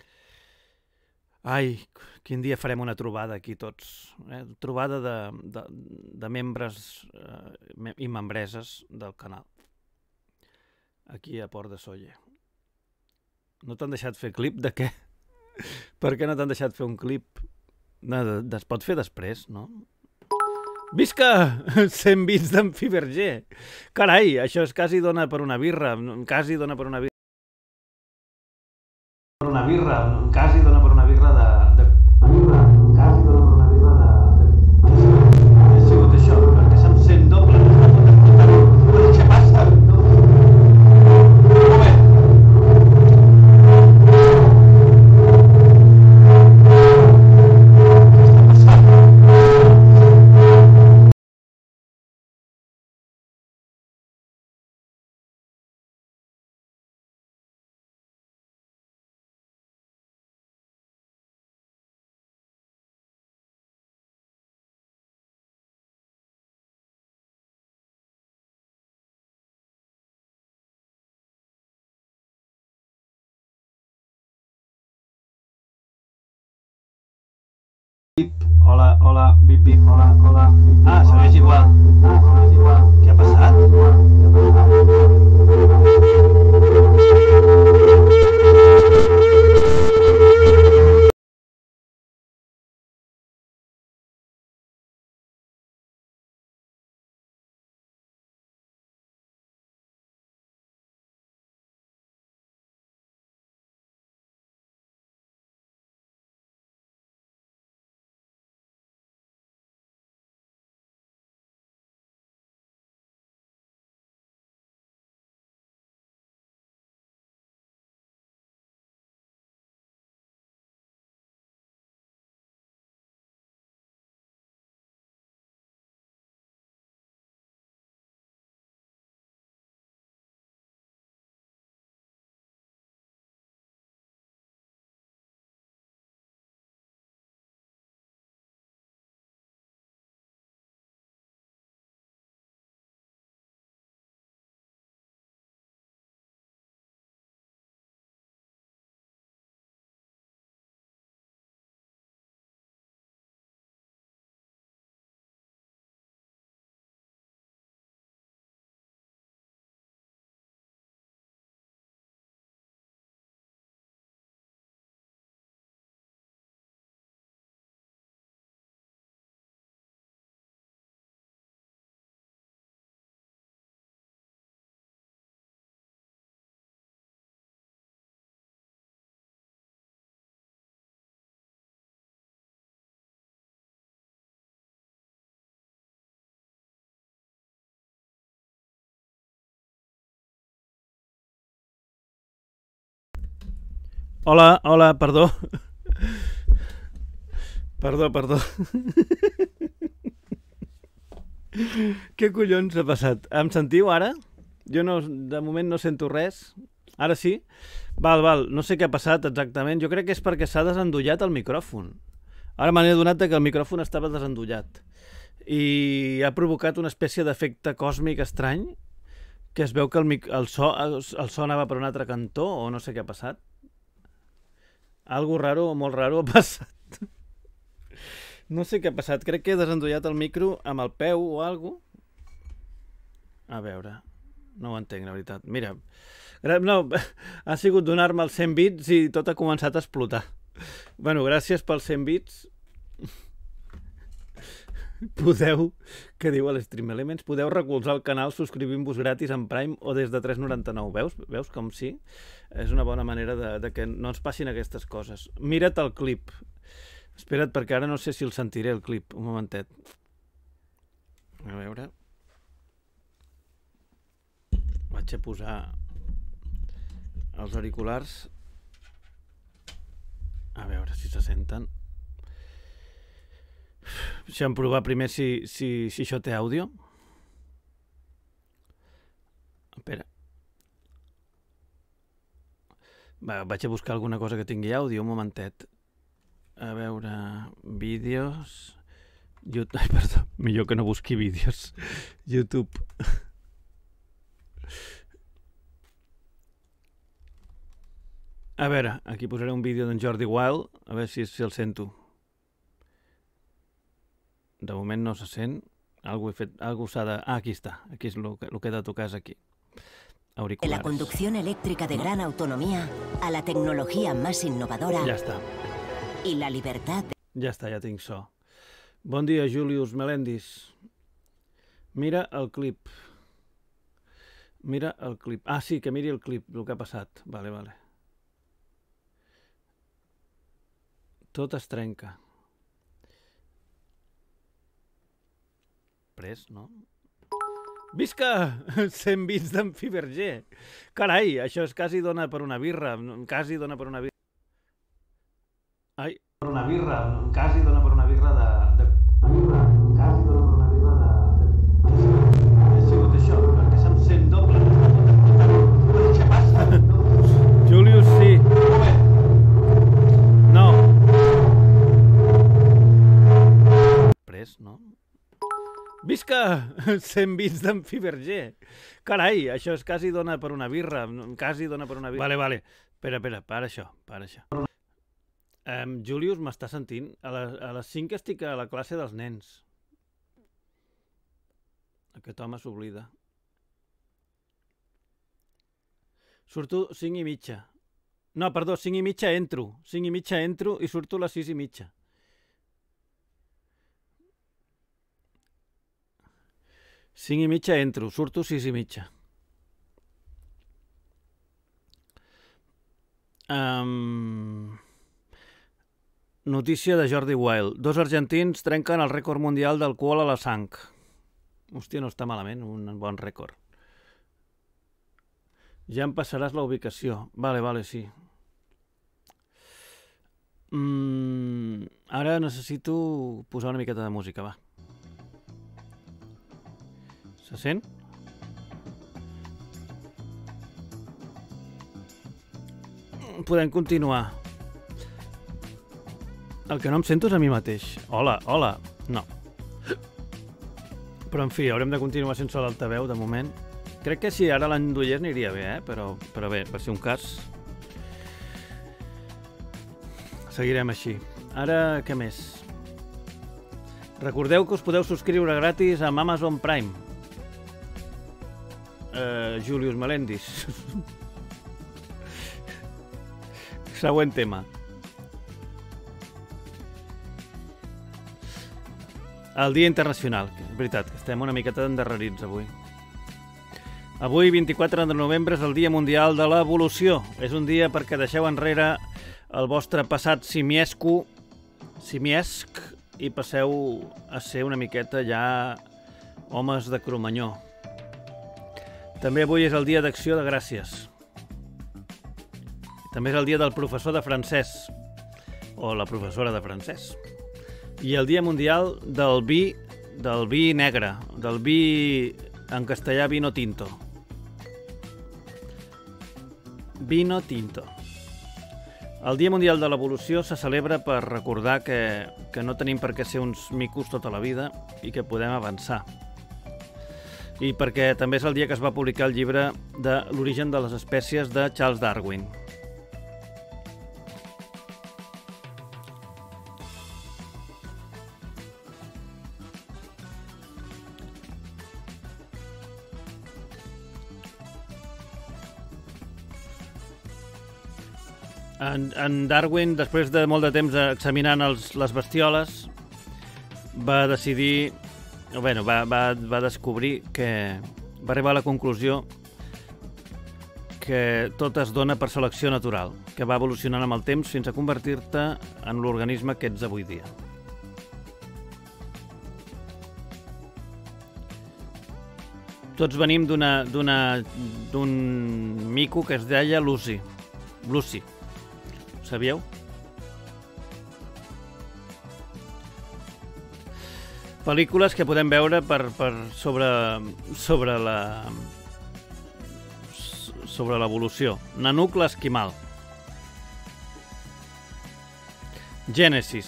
Ai, quin dia farem una trobada aquí tots. Eh? Trobada de, de, de membres eh, i membreses del canal. Aquí a Port de Sóller. No t'han deixat fer clip de què? Per què no t'han deixat fer un clip? No, de, de, es pot fer després, no? Visca! cent bits d'en Fiberger! Carai, això és quasi dona per una birra. Quasi dona per una birra. Per una birra. Quasi dona per una birra de... de... birra. Quasi dona per una birra de... de... Ha sigut això, perquè se'm sent doble. Però què passa? Un moment. Hola, hola, bip, bip, hola, hola. Ah, segueix igual. Ah, segueix igual. Què ha passat? Què ha Hola, hola, perdó. Perdó, perdó. Què collons ha passat? Em sentiu ara? Jo no, de moment no sento res. Ara sí? Val, val, no sé què ha passat exactament. Jo crec que és perquè s'ha desendollat el micròfon. Ara m'he adonat que el micròfon estava desendollat. I ha provocat una espècie d'efecte còsmic estrany, que es veu que el, mic el, so, el, el so anava per un altre cantó, o no sé què ha passat. Algo raro, molt raro ha passat. No sé què ha passat. Crec que he desendollat el micro amb el peu o alguna cosa. A veure, no ho entenc, la veritat. Mira, no, ha sigut donar-me els cent bits i tot ha començat a explotar. Bueno, gràcies pels cent bits. podeu, què diu a l'Stream Elements, podeu recolzar el canal subscrivint-vos gratis en Prime o des de tres noranta-nou. Veus? Veus com sí? És una bona manera de, de que no ens passin aquestes coses. Mira't el clip. Espera't, perquè ara no sé si el sentiré, el clip. Un momentet. A veure... Vaig a posar els auriculars. A veure si se senten. Deixem provar primer si, si, si això té àudio. Espera. Va, vaig a buscar alguna cosa que tingui àudio, un momentet. A veure... Vídeos... YouTube... Ai, perdó, millor que no busqui vídeos. YouTube... A veure, aquí posaré un vídeo d'en Jordi Wild, a veure si, si el sento. De moment no se sent. Algo he fet, algo s'ha de... Ah, aquí està. Aquí és el que, el que he de tocar és aquí. Auriculares. De la conducción eléctrica de gran autonomía a la tecnología más innovadora. Ja està. Y la libertad. Ja està, ja tinc so. Bon dia, Julius Melendis. Mira el clip. Mira el clip. Ah, sí, que miri el clip, el que ha passat. Vale, vale. Tot es trenca. Pres, no? Visca! cent bits d'en Fiberger. Carai, això és quasi dona per una birra. Quasi dona per una birra. Ai. Per una birra. Quasi dona per una birra de... de... Birra. Quasi dona per una birra de... de... Ha sigut això, perquè se'm sent doble. Què passa? Julius, sí. No. Pres, no? Visca! cent bits d'en Fiberger. Carai, això és quasi dona per una birra. Quasi dona per una birra. Vale, vale. Espera, espera, para això, para això. Um, Julius, m'està sentint? A, la, a les cinc estic a la classe dels nens. Aquest home s'oblida. Surto cinc i mitja. No, perdó, cinc i mitja entro. cinc i mitja entro i surto a les sis i mitja. cinc i mitja entro, surto sis i mitja. Um... Notícia de Jordi Wild. Dos argentins trenquen el rècord mundial d'alcohol a la sang. Hòstia, no està malament, un bon rècord. Ja em passaràs la ubicació. Vale, vale, sí. Mm, ara necessito posar una miqueta de música, va. Se sent? Podem continuar. El que no em sento és a mi mateix. Hola, hola. No. Però, en fi, haurem de continuar sense l'altaveu, de moment. Crec que si ara l'endullés aniria bé, eh? Però, però bé, per ser un cas... Seguirem així. Ara, què més? Recordeu que us podeu subscriure gratis amb Amazon Prime. Uh, Julius Melendis. Següent tema. El Dia Internacional. És veritat, que estem una miqueta endarrerits avui. Avui, vint-i-quatre de novembre, és el Dia Mundial de l'Evolució. És un dia perquè deixeu enrere el vostre passat simiesco, simiesc, i passeu a ser una miqueta ja homes de Cromanyó. També avui és el dia d'Acció de Gràcies. També és el dia del professor de francès, o la professora de francès. I el dia mundial del vi, del vi negre, del vi, en castellà, vino tinto. Vino tinto. El Dia Mundial de l'Evolució se celebra per recordar que, que no tenim per què ser uns micos tota la vida i que podem avançar. I perquè també és el dia que es va publicar el llibre de l'origen de les espècies de Charles Darwin. En, en Darwin, després de molt de temps examinant els, les bestioles, va decidir, bueno, va, va, va descobrir que va arribar a la conclusió que tot es dona per selecció natural, que va evolucionant amb el temps fins a convertir-te en l'organisme que ets avui dia. Tots venim d'una d'una d'un mico que es deia Lucy. Lucy. Ho sabíeu? Pel·lícules que podem veure per, per sobre, sobre la sobre l'evolució. Nanook l'esquimal. Gènesis.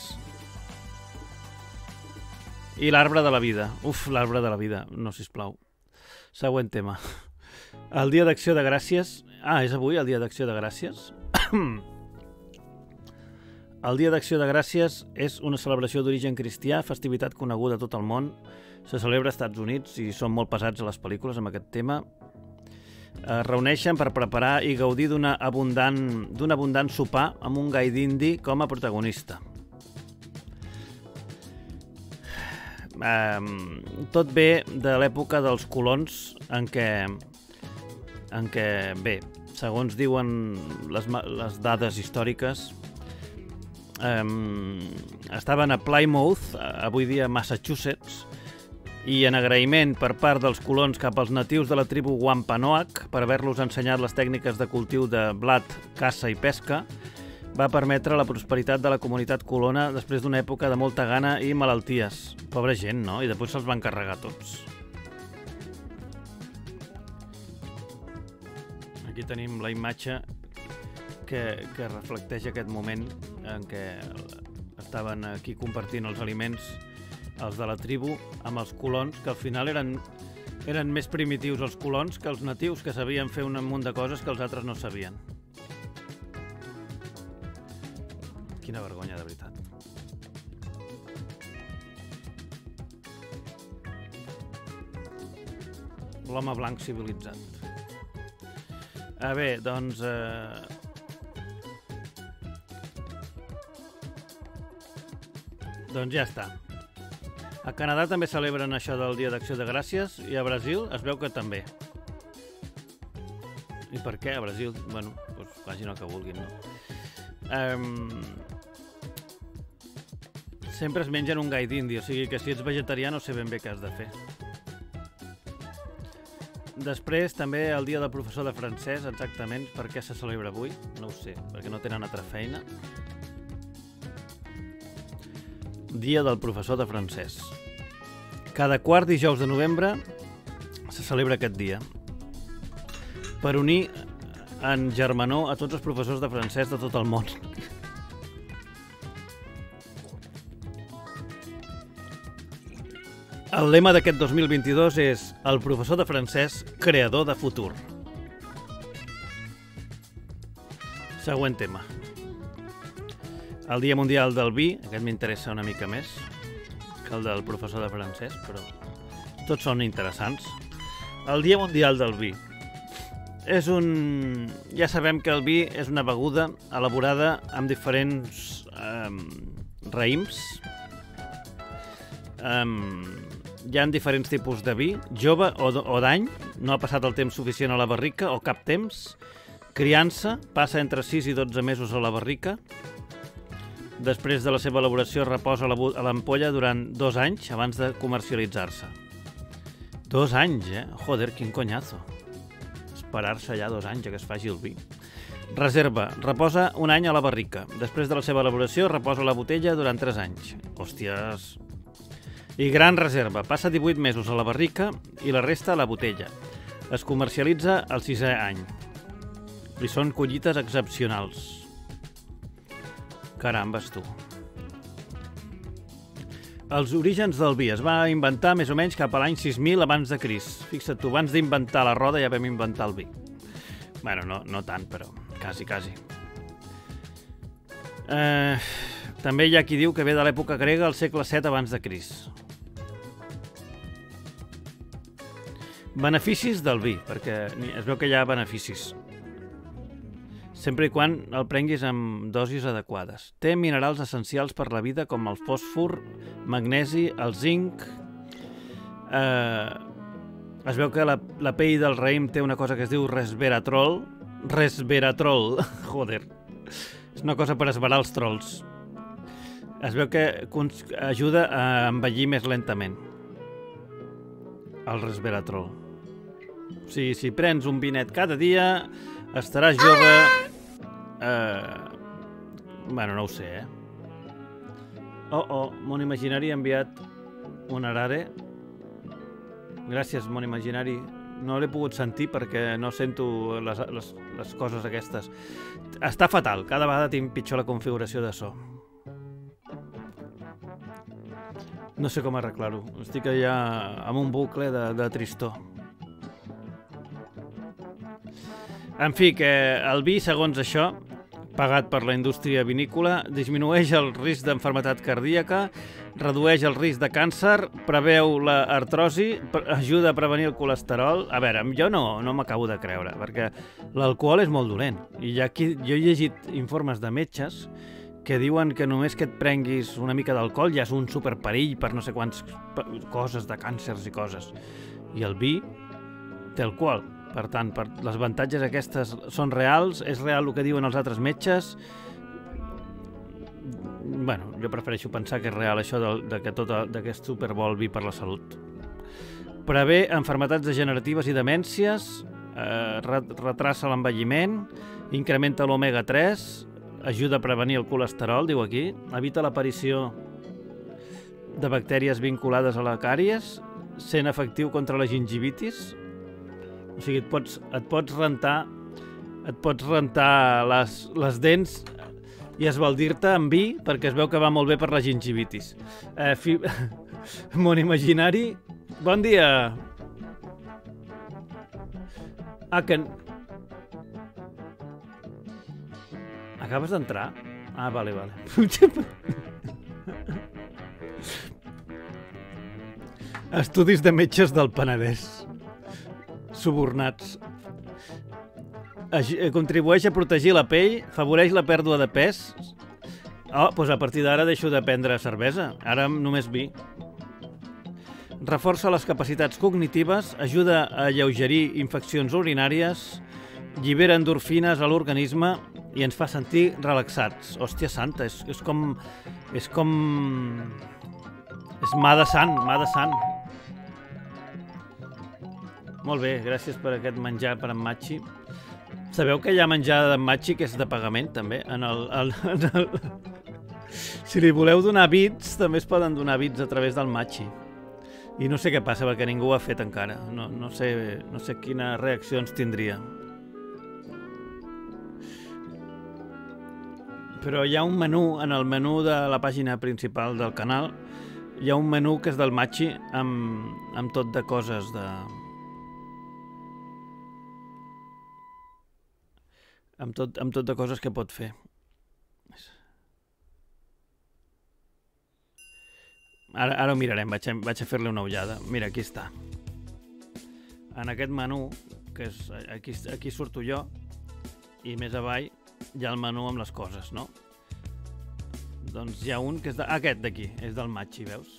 I l'arbre de la vida. Uf, l'arbre de la vida. No, sisplau. Següent tema. El dia d'acció de gràcies... Ah, és avui el dia d'acció de gràcies? El dia d'acció de gràcies és una celebració d'origen cristià, festivitat coneguda a tot el món. Se celebra als Estats Units i són molt pesats a les pel·lícules amb aquest tema. Es reuneixen per preparar i gaudir d'una abundant, d'un abundant sopar amb un gai d'indi com a protagonista. Um, tot ve de l'època dels colons en què, en què bé, segons diuen les, les dades històriques, um, estaven a Plymouth, avui dia Massachusetts, i en agraïment per part dels colons cap als natius de la tribu Wampanoag per haver-los ensenyat les tècniques de cultiu de blat, caça i pesca, va permetre la prosperitat de la comunitat colona després d'una època de molta gana i malalties. Pobra gent, no? I després se'ls van carregar tots. Aquí tenim la imatge que, que reflecteix aquest moment en què estaven aquí compartint els aliments els de la tribu amb els colons, que al final eren, eren més primitius els colons que els natius, que sabien fer un munt de coses que els altres no sabien. Quina vergonya, de veritat. L'home blanc civilitzat. A bé, doncs... Eh... Doncs ja està. A Canadà també celebren això del Dia d'Acció de Gràcies i a Brasil es veu que també. I per què a Brasil? Bueno, doncs facin el que vulguin, no? Um... Sempre es mengen un gai d'indi, o sigui que si ets vegetarià no sé ben bé què has de fer. Després també el Dia del Professor de Francès, exactament per què se celebra avui, no ho sé, perquè no tenen altra feina. Dia del Professor de Francès. Cada quart dijous de novembre se celebra aquest dia per unir en germanor a tots els professors de francès de tot el món. El lema d'aquest dos mil vint-i-dos és el professor de francès, creador de futur. Següent tema. El Dia Mundial del Vi, aquest m'interessa una mica més que el del professor de francès, però tots són interessants. El Dia Mundial del Vi. És un... Ja sabem que el vi és una beguda elaborada amb diferents eh, raïms. Eh, hi ha diferents tipus de vi, jove o, o d'any, no ha passat el temps suficient a la barrica o cap temps. Criança, passa entre sis i dotze mesos a la barrica. Després de la seva elaboració reposa a l'ampolla durant dos anys abans de comercialitzar-se. Dos anys, eh? Joder, quin conyazo. Esperar-se ja dos anys a que es faci el vi. Reserva. Reposa un any a la barrica. Després de la seva elaboració reposa la botella durant tres anys. Hòsties. I gran reserva. Passa divuit mesos a la barrica i la resta a la botella. Es comercialitza al sisè any. I són collites excepcionals. Carambes, tu. Els orígens del vi es va inventar més o menys cap a l'any sis mil abans de Crist. Fixa't tu, abans d'inventar la roda ja vam inventar el vi. Bueno, no, no tant, però quasi, quasi. Eh, també hi ha qui diu que ve de l'època grega al segle set abans de Crist. Beneficis del vi, perquè es veu que hi ha beneficis. sempre i quan el prenguis amb dosis adequades. Té minerals essencials per la vida com el fòsfor, magnesi, el zinc. Eh, es veu que la, la pell del raïm té una cosa que es diu resveratrol. Resveratrol, joder. És una cosa per esverar els trolls. Es veu que ajuda a envellir més lentament. El resveratrol. O sigui, si prens un vinet cada dia, estaràs jove... Eh... Bueno, no ho sé, eh? Oh, oh, Món Imaginari ha enviat un arare. Gràcies, Món Imaginari. No l'he pogut sentir perquè no sento les, les, les coses aquestes. Està fatal. Cada vegada tinc pitjor la configuració de so. No sé com arreglar-ho. Estic ja amb un bucle de, de tristor. En fi, que el vi, segons això, pagat per la indústria vinícola, disminueix el risc d'enfermetat cardíaca, redueix el risc de càncer, preveu l'artrosi, ajuda a prevenir el colesterol... A veure, jo no, no m'acabo de creure, perquè l'alcohol és molt dolent. I aquí, jo he llegit informes de metges que diuen que només que et prenguis una mica d'alcohol ja és un superperill per no sé quants coses de càncers i coses. I el vi té alcohol. Per tant, per les avantatges aquestes són reals, és real el que diuen els altres metges. Bueno, jo prefereixo pensar que és real això de, de que tot d'aquest superbol vi per la salut. Prevé enfermetats degeneratives i demències, eh, retrassa l'envelliment, incrementa l'omega tres, ajuda a prevenir el colesterol, diu aquí, evita l'aparició de bactèries vinculades a la càries, sent efectiu contra la gingivitis. O sigui, et pots, et pots rentar et pots rentar les, les dents i esbaldir-te amb vi perquè es veu que va molt bé per la gingivitis. Eh, fi... Món Imaginari, bon dia! Ah, que... Acabes d'entrar? Ah, vale, vale. Estudis de metges del Penedès. Subornats. Contribueix a protegir la pell, favoreix la pèrdua de pes. Oh, doncs a partir d'ara deixo de prendre cervesa. Ara només vi. Reforça les capacitats cognitives, ajuda a alleugerir infeccions urinàries, llibera endorfines a l'organisme i ens fa sentir relaxats. Hòstia santa, és, és com... És com... És mà de sant, mà de sant. Molt bé, gràcies per aquest menjar per en Matxi. Sabeu que hi ha menjar d'en Matxi que és de pagament, també? En el, el, en el... Si li voleu donar bits, també es poden donar bits a través del Matxi. I no sé què passa, perquè ningú ho ha fet encara. No, no, sé, no sé quines reaccions tindria. Però hi ha un menú, en el menú de la pàgina principal del canal, hi ha un menú que és del Matxi amb, amb tot de coses de... Amb tot, amb tot de coses que pot fer. Ara, ara ho mirarem, vaig a, vaig a fer-li una ullada. Mira, aquí està. En aquest menú, que és, aquí, aquí surto jo, i més avall hi ha el menú amb les coses, no? Doncs hi ha un que és de, aquest d'aquí, és del Matxi, veus?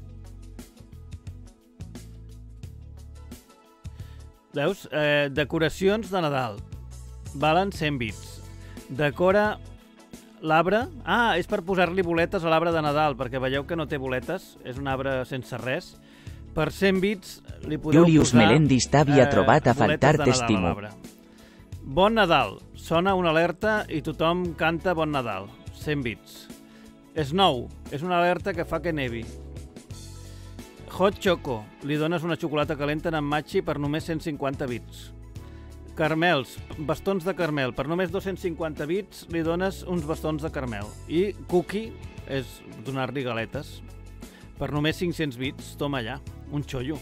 Veus? Eh, decoracions de Nadal. Valen cent bits. Decora l'arbre... Ah, és per posar-li boletes a l'arbre de Nadal, perquè veieu que no té boletes, és un arbre sense res. Per cent bits li podeu Julius posar... Melendis t'havia eh, trobat a faltar boletes de Nadal a t'estimo. l'arbre. Bon Nadal. Sona una alerta i tothom canta Bon Nadal. cent bits. Snow. És una alerta que fa que nevi. Hot Choco. Li dones una xocolata calenta en Matxi per només cent cinquanta bits. Carmels, bastons de carmel. Per només dos-cents cinquanta bits li dones uns bastons de carmel. I Cookie és donar-li galetes. Per només cinc-cents bits, toma allà, un xollo.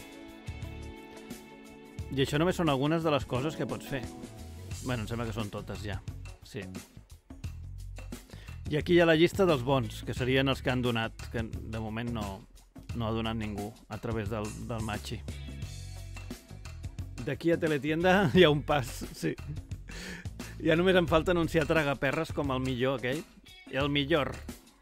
I això només són algunes de les coses que pots fer. Bueno, em sembla que són totes ja. Sí. I aquí hi ha la llista dels bons, que serien els que han donat, que de moment no, no ha donat ningú a través del, del Matxi. D'aquí a Teletienda hi ha un pas, sí. Ja només em falta anunciar tragaperres com el millor, aquell. El millor.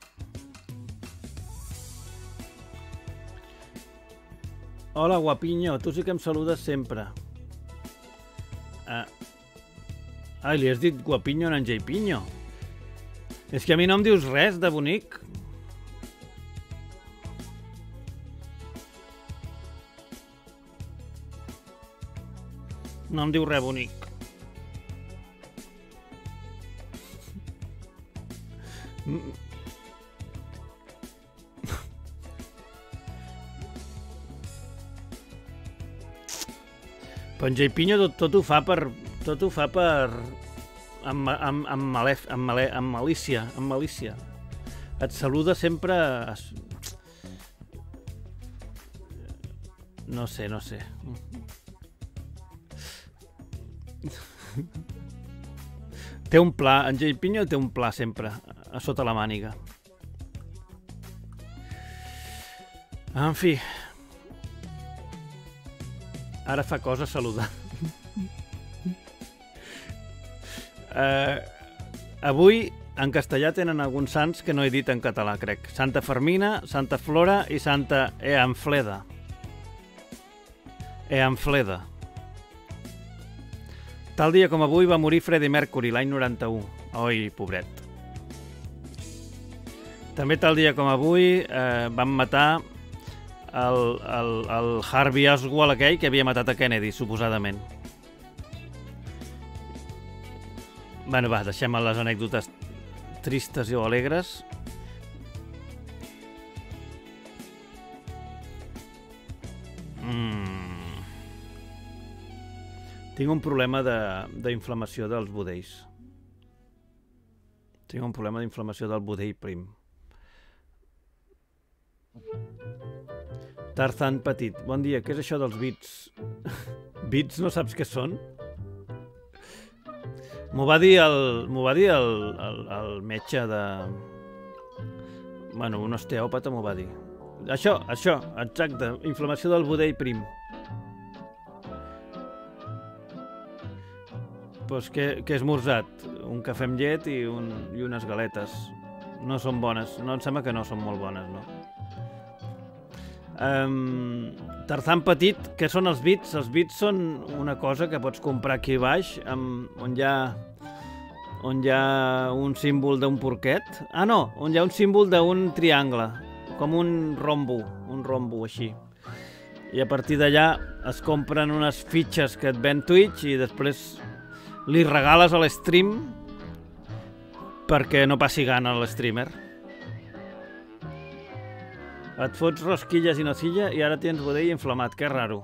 Hola, guapinyo, tu sí que em saludes sempre. Ah. Ai, li has dit guapinyo a en Jaipinyo. És que a mi no em dius res de bonic. No em diu res bonic. Però en Jaipinyo tot, tot ho fa per... Tot ho fa per... Amb, amb, amb, malef, amb, male, amb malícia, amb malícia. Et saluda sempre... No sé, no sé. Té un pla, en Jaipinyo té un pla sempre, a sota la màniga. En fi. Ara fa cosa saludar. Uh, avui en castellà tenen alguns sants que no he dit en català, crec. Santa Fermina, Santa Flora i Santa Eanfleda. Eanfleda. Tal dia com avui va morir Freddie Mercury, l'any noranta-u. Oi, pobret. També tal dia com avui eh, van matar el, el, el Harvey Oswald aquell que havia matat a Kennedy, suposadament. Bueno, va, deixem les anècdotes tristes o alegres. Mm. Tinc un problema d'inflamació de, dels budells. Tinc un problema d'inflamació del budell prim. Tarzan petit. Bon dia, què és això dels bits? Bits no saps què són? M'ho va dir el, m'ho va dir el, el, el metge de... Bueno, un osteòpata m'ho va dir. Això, això, exacte, inflamació del budell prim. Doncs què, què he esmorzat? Un cafè amb llet i, un, i unes galetes. No són bones, no em sembla que no són molt bones, no? Um, Tarzan petit, què són els bits? Els bits són una cosa que pots comprar aquí baix, amb, on hi ha on hi ha un símbol d'un porquet. Ah, no, on hi ha un símbol d'un triangle, com un rombo, un rombo així. I a partir d'allà es compren unes fitxes que et ven Twitch i després li regales a l'stream perquè no passi gana a l'streamer. Et fots rosquilles i nocilla i ara tens budell inflamat, que raro.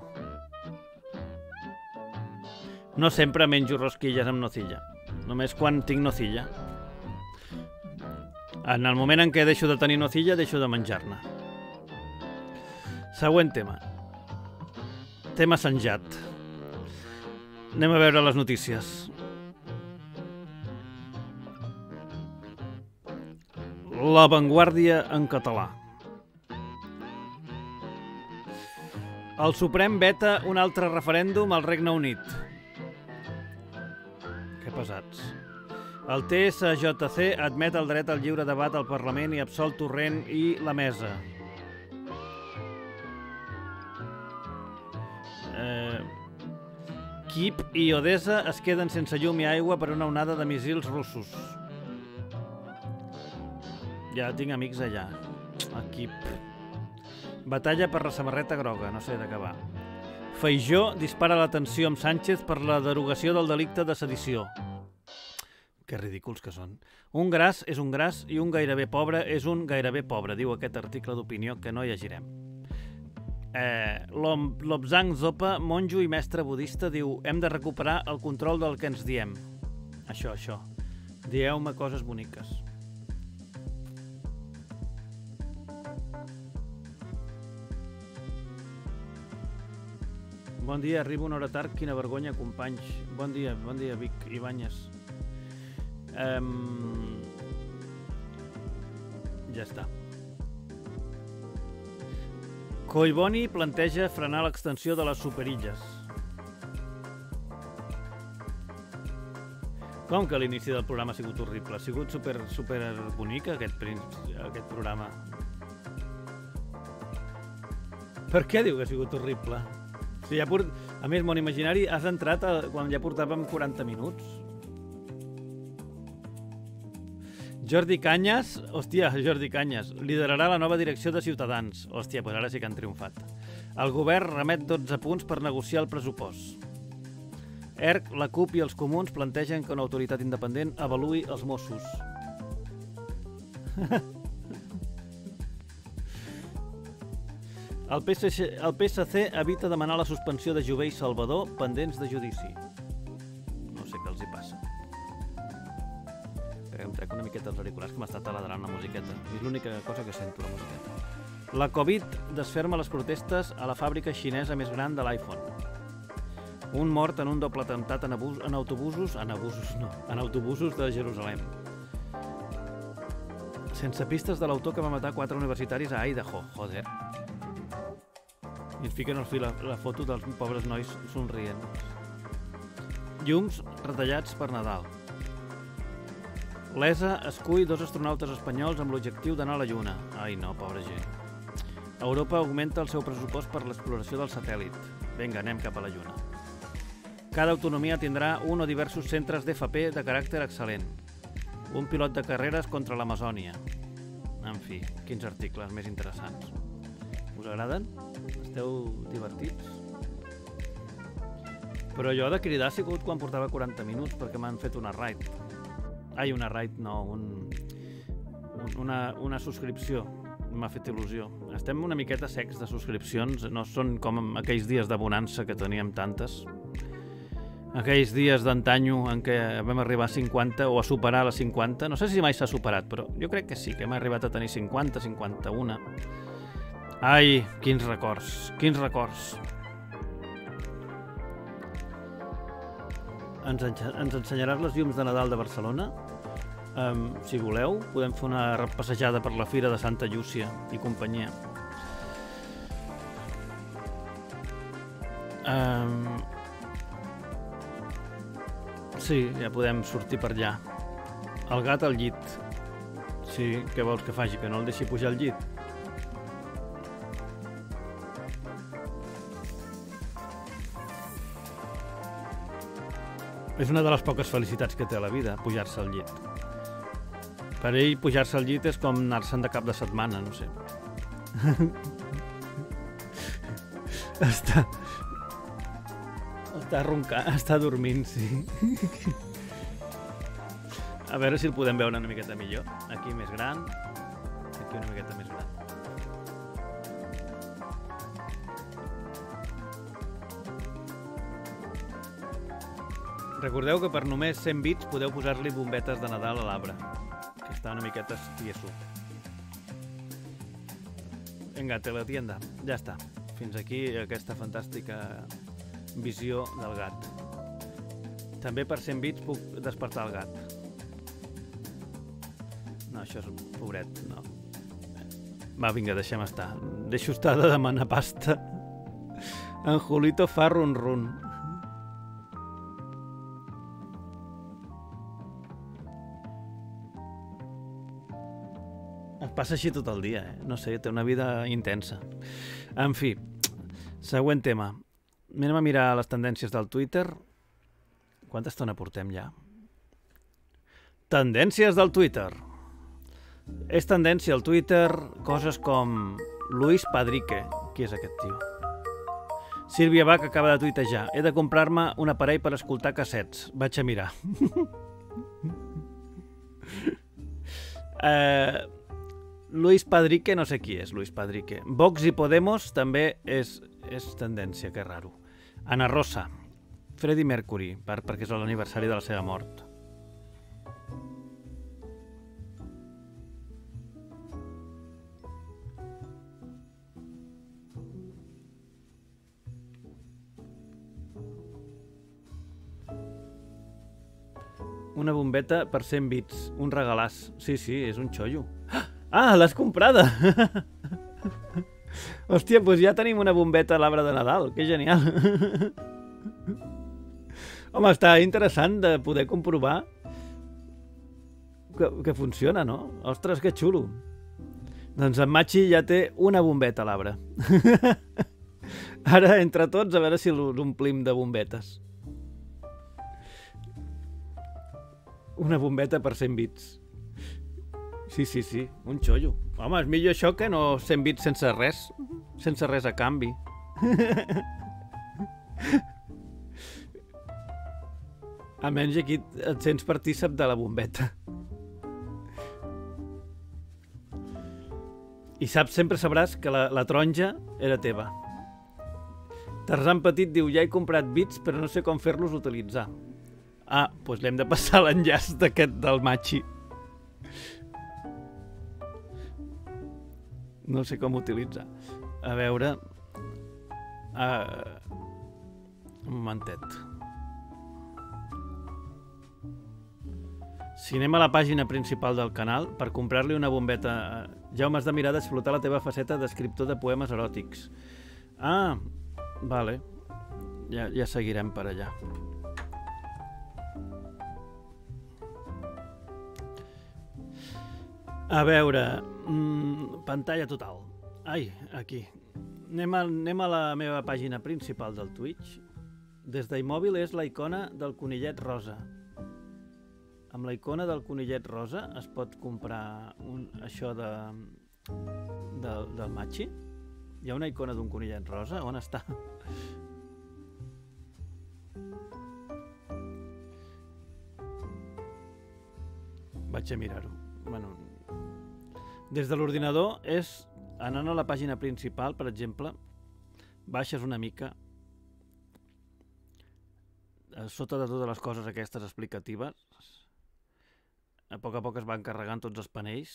No sempre menjo rosquilles amb nocilla, només quan tinc nocilla. En el moment en què deixo de tenir nocilla, deixo de menjar-ne. Següent tema. Tema sanjat. Anem a veure les notícies. La Vanguardia en català. El Suprem veta un altre referèndum al Regne Unit. Que pesats. El T S J C admet el dret al lliure debat al Parlament i absol Torrent i la Mesa. Eh, Kíev i Odessa es queden sense llum i aigua per una onada de missils russos. Ja tinc amics allà. A Kíev. Batalla per la samarreta groga, no sé de què va. Feijó dispara l'atenció amb Sánchez per la derogació del delicte de sedició. Que ridículs que són. Un gras és un gras i un gairebé pobre és un gairebé pobre, diu aquest article d'opinió que no llegirem. Eh, Lobsang Zopa, monjo i mestre budista, diu: hem de recuperar el control del que ens diem. Això, això. Dieu-me coses boniques. Bon dia, arribo una hora tard, quina vergonya, companys. Bon dia, bon dia, Vic Ibáñez. Um... Ja està. Collboni planteja frenar l'extensió de les superilles. Com que l'inici del programa ha sigut horrible? Ha sigut super, super bonic aquest, aquest programa. Per què diu que ha sigut horrible? Si ja port... A més, Món Imaginari, has entrat a... quan ja portàvem quaranta minuts. Jordi Cañas, hòstia, Jordi Cañas, liderarà la nova direcció de Ciutadans. Hòstia, doncs ara sí que han triomfat. El govern remet dotze punts per negociar el pressupost. E R C, la CUP i els comuns plantegen que una autoritat independent avaluï els Mossos. El P S C, el P S C evita demanar la suspensió de Jové i Salvador pendents de judici. No sé què els hi passa. Espera, em trec una miqueta els auriculars, que m'està taladrant la musiqueta. És l'única cosa que sento, la musiqueta. La Covid desferma les protestes a la fàbrica xinesa més gran de l'iPhone. Un mort en un doble atemptat en, abus, en autobusos, en abusos no, en autobusos de Jerusalem. Sense pistes de l'autor que va matar quatre universitaris a Idaho, joder. I ens fiquen al fil la, la foto dels pobres nois somrient. Llums retallats per Nadal. L'E S A escull dos astronautes espanyols amb l'objectiu d'anar a la Lluna. Ai no, pobra gent. Europa augmenta el seu pressupost per l'exploració del satèl·lit. Vinga, anem cap a la Lluna. Cada autonomia tindrà un o diversos centres d'F P de caràcter excel·lent. Un pilot de carreres contra l'Amazònia. En fi, quins articles més interessants. Us agraden? Esteu divertits? Però jo de cridar ha sigut quan portava quaranta minuts perquè m'han fet una raid. Ai, una raid, no, un, un, una, una subscripció. M'ha fet il·lusió. Estem una miqueta secs de subscripcions, no són com aquells dies de bonança que teníem tantes. Aquells dies d'antanyo en què vam arribar a cinquanta o a superar les cinquanta. No sé si mai s'ha superat, però jo crec que sí, que hem arribat a tenir cinquanta, cinquanta-una. Ai, quins records, quins records. Ens, ens ensenyaràs les llums de Nadal de Barcelona? Um, si voleu, podem fer una passejada per la Fira de Santa Llúcia i companyia. Um, sí, ja podem sortir per allà. El gat al llit. Sí, què vols que faci? Que no el deixi pujar al llit? És una de les poques felicitats que té a la vida, pujar-se al llit. Per ell, pujar-se al llit és com anar-se'n de cap de setmana, no sé. Està... Està roncant, està dormint, sí. A veure si el podem veure una miqueta millor. Aquí més gran, aquí una miqueta més gran. Recordeu que per només cent bits podeu posar-li bombetes de Nadal a l'arbre, que està una miqueta estieso. Vinga, teletienda, ja està. Fins aquí aquesta fantàstica visió del gat. També per cent bits puc despertar el gat. No, això és pobret, no. Va, vinga, deixem estar. Deixo estar de demanar pasta. En Julito fa run-run. Es passa així tot el dia, eh? No sé, té una vida intensa. En fi, següent tema. Anem a mirar les tendències del Twitter. Quanta estona portem ja? Tendències del Twitter. És tendència al Twitter coses com Luis Padrique. Qui és aquest tio? Sílvia Bach acaba de tuitejar. He de comprar-me un aparell per escoltar cassets. Vaig a mirar. eh... Luis Padrique, no sé qui és Luis Padrique. Vox i Podemos també és, és tendència, que raro. Ana Rosa, Freddie Mercury, per, perquè és l'aniversari de la seva mort. Una bombeta per cent bits, un regalàs. Sí, sí, és un xollo. Ah, l'has comprada! Hòstia, doncs ja tenim una bombeta a l'arbre de Nadal. Que genial! Home, està interessant de poder comprovar que, que funciona, no? Ostres, que xulo. Doncs en Machi ja té una bombeta a l'arbre. Ara, entre tots, a veure si l'omplim de bombetes. Una bombeta per cent bits. Sí, sí, sí, un xollo. Home, és millor això que no cent bits sense res. Sense res a canvi. Almenys aquí et sents partícip de la bombeta. I saps, sempre sabràs que la, la taronja era teva. Tarzan Petit diu, ja he comprat bits però no sé com fer-los utilitzar. Ah, doncs l'hem de passar l'enllaç d'aquest del Machi. No sé com utilitzar. A veure... Uh, un momentet. Si anem a la pàgina principal del canal, per comprar-li una bombeta... Jaume, has de mirar d'explotar la teva faceta d'escriptor de poemes eròtics. Ah, vale. Ja, ja seguirem per allà. A veure... Mm, pantalla total. Ai, aquí. Anem a, anem a la meva pàgina principal del Twitch. Des d'iMòbil és la icona del conillet rosa. Amb la icona del conillet rosa es pot comprar un, això de, de, del Machi. Hi ha una icona d'un conillet rosa? On està? Vaig a mirar-ho. Bueno, des de l'ordinador és, anant a la pàgina principal, per exemple, baixes una mica, sota de totes les coses aquestes explicatives, a poc a poc es van carregant tots els panells.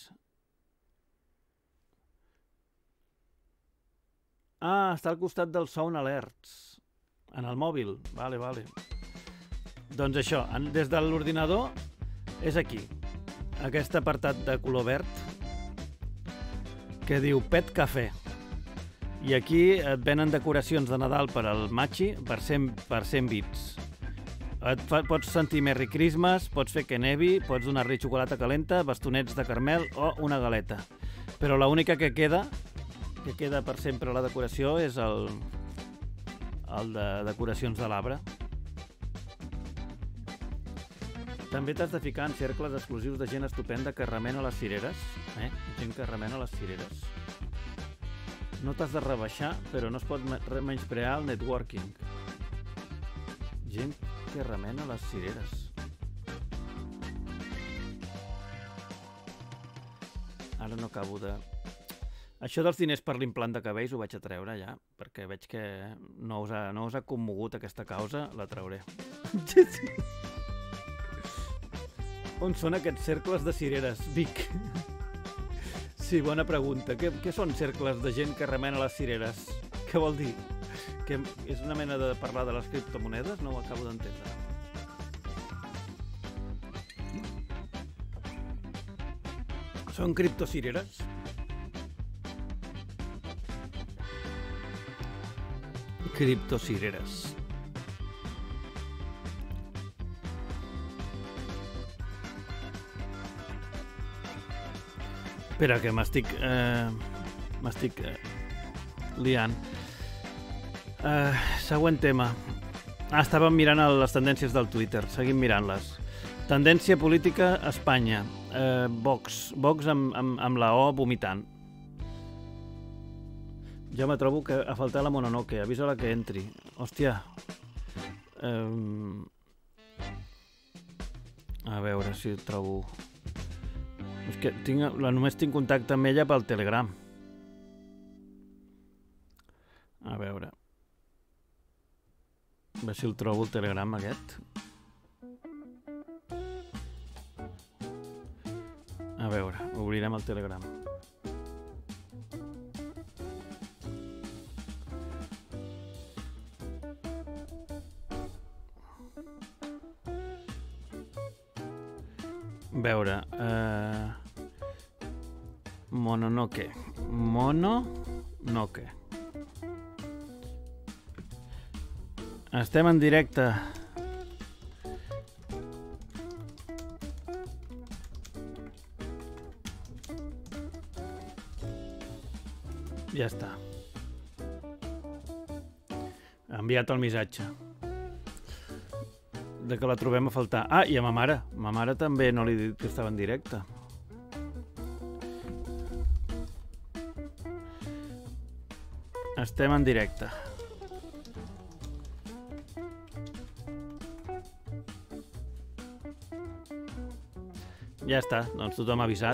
Ah, està al costat del Sound Alerts, en el mòbil. Vale, vale. Doncs això, des de l'ordinador és aquí, aquest apartat de color verd que diu Pet Café. I aquí et venen decoracions de Nadal per al Machi per cent, per cent bits. Et fa, pots sentir Merry Christmas, pots fer que nevi, pots donar-li xocolata calenta, bastonets de caramel o una galeta. Però l'única que queda, que queda per sempre a la decoració és el, el de decoracions de l'arbre. També t'has de ficar en cercles exclusius de gent estupenda que remena les cireres. Eh? Gent que remena les cireres. No t'has de rebaixar, però no es pot menysprear el networking. Gent que remena les cireres. Ara no acabo de... Això dels diners per l'implant de cabells ho vaig a treure ja, perquè veig que no us ha, no us ha commogut aquesta causa, la trauré. On són aquests cercles de cireres, Vic? Sí, bona pregunta. Què, què són cercles de gent que remena les cireres? Què vol dir? Que és una mena de parlar de les criptomonedes? No ho acabo d'entendre. Són criptocireres? Criptocireres. Espera, que m'estic... Eh, m'estic eh, liant. Eh, següent tema. Ah, estàvem mirant les tendències del Twitter. Seguim mirant-les. Tendència política a Espanya. Eh, Vox. Vox amb, amb, amb la O vomitant. Jo me trobo que ha faltat la Mononoke. Avisa-la que entri. Hòstia. Eh, a veure si el trobo... És que tinc, només tinc contacte amb ella pel Telegram. A veure. A veure si el trobo el Telegram aquest. A veure, obrirem el Telegram. Veure... Eh... Mononoke. Mononoke. Estem en directe. Ja està. Ha enviat el missatge. De que la trobem a faltar. Ah, i a ma mare. Ma mare també no li he dit que estava en directe. Estem en directe. Ja està, doncs tothom ha avisat.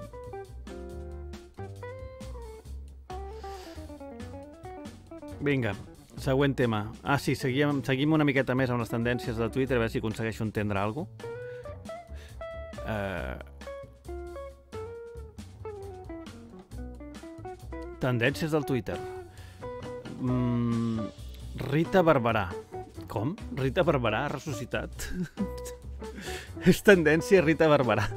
Vinga, següent tema. Ah, sí, seguim, seguim una miqueta més amb les tendències de Twitter, a veure si aconsegueixo entendre alguna cosa. Uh... Tendències del Twitter. Mm, Rita Barberà. Com? Rita Barberà ha ressuscitat? És tendència Rita Barberà.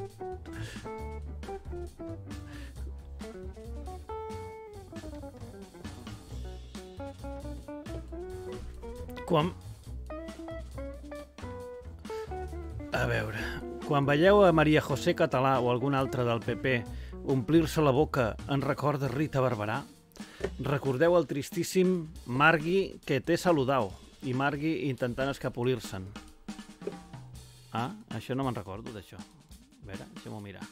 Quan... A veure... Quan veieu a Maria José Català o algun altre del P P omplir-se la boca en record de Rita Barberà, recordeu el tristíssim Margui que té saludau i Margui intentant escapolir-se'n. Ah, això no me'n recordo, d'això. A veure, deixem-ho mirar.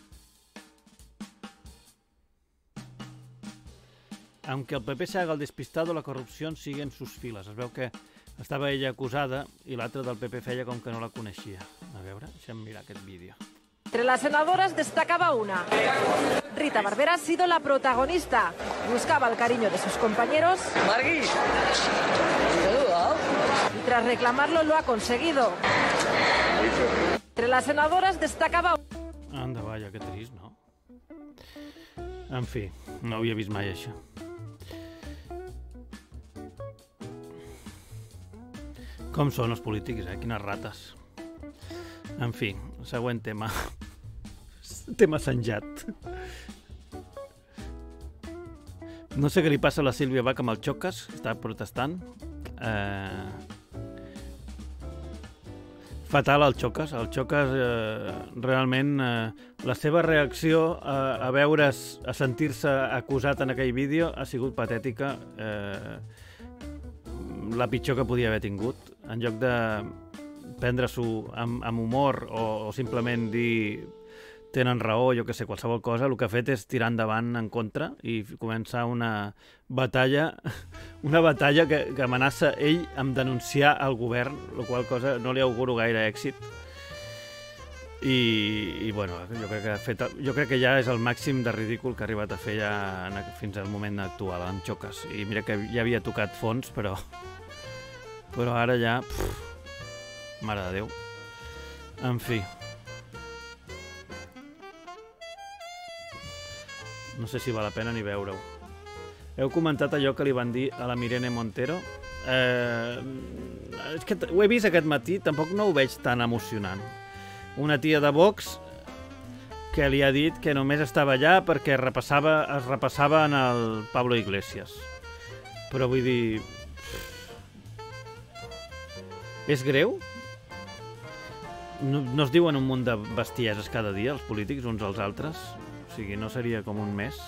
Aunque el P P se haga el despistado, la corrupció sigue en sus files. Es veu que estava ella acusada i l'altre del P P feia com que no la coneixia. A veure, deixem mirar aquest vídeo. Entre las senadoras destacaba una. Rita Barberá ha sido la protagonista. Buscaba el cariño de sus compañeros. Margui. Y tras reclamarlo lo ha conseguido. Entre las senadoras destacaba... Anda, vaja, que trist, no? En fi, no havia vist mai això. Com són els polítics, eh? Quines rates. En fi, següent tema. Tema senjat. No sé què li passa a la Sílvia Bach amb el Xocas, està protestant. Eh... Fatal el Xocas. El Xocas, eh, realment, eh, la seva reacció a, a veure's, a sentir-se acusat en aquell vídeo ha sigut patètica. Eh, la pitjor que podia haver tingut. En lloc de prendre-s'ho amb, amb humor o, o simplement dir tenen raó, jo que sé, qualsevol cosa, el que ha fet és tirar endavant en contra i començar una batalla una batalla que, que amenaça ell amb denunciar el govern, la qual cosa no li auguro gaire èxit. I, i bueno, jo crec, que ha fet, jo crec que ja és el màxim de ridícul que ha arribat a fer ja en, fins al moment actual, en Xocas. I mira que ja havia tocat fons, però però ara ja... Pff, mare de Déu. En fi. No sé si val la pena ni veure-ho. Heu comentat allò que li van dir a la Irene Montero. Eh, és que ho he vist aquest matí, tampoc no ho veig tan emocionant. Una tia de Vox que li ha dit que només estava allà perquè repassava, es repassava en el Pablo Iglesias. Però vull dir... És greu? No, no es diuen un munt de bestieses cada dia, els polítics, uns als altres? O sigui, no seria com un mes?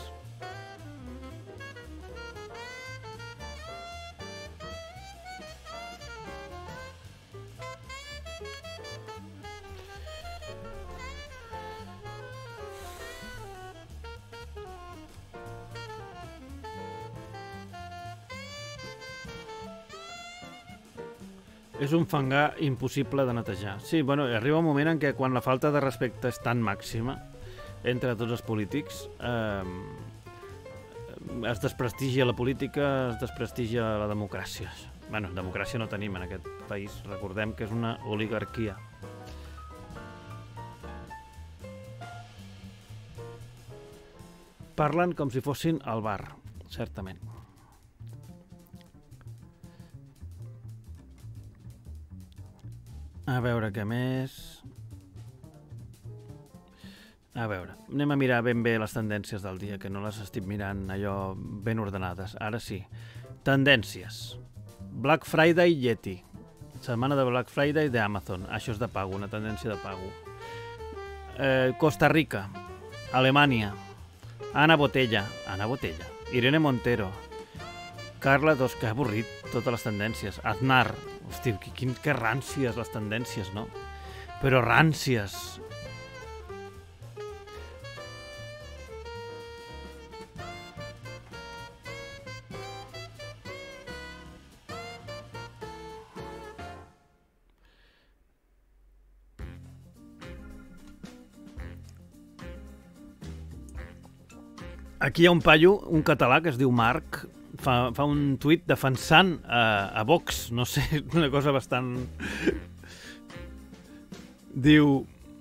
És un fangar impossible de netejar. Sí, bueno, arriba un moment en què quan la falta de respecte és tan màxima entre tots els polítics, eh, es desprestigia la política, es desprestigia la democràcia. Bueno, democràcia no tenim en aquest país. Recordem que és una oligarquia. Parlen com si fossin al bar, certament. A veure què més... A veure, anem a mirar ben bé les tendències del dia, que no les estic mirant allò ben ordenades. Ara sí. Tendències. Black Friday Yeti. Setmana de Black Friday d'Amazon. Això és de pago, una tendència de pago. Eh, Costa Rica. Alemanya. Ana Botella. Ana Botella. Irene Montero. Carla, doncs que avorrit, totes les tendències. Aznar. Hosti, quin, que ràncies les tendències, no? Però ràncies. Aquí hi ha un paio, un català que es diu Marc, fa, fa un tuit defensant a, a Vox, no sé, una cosa bastant... Diu...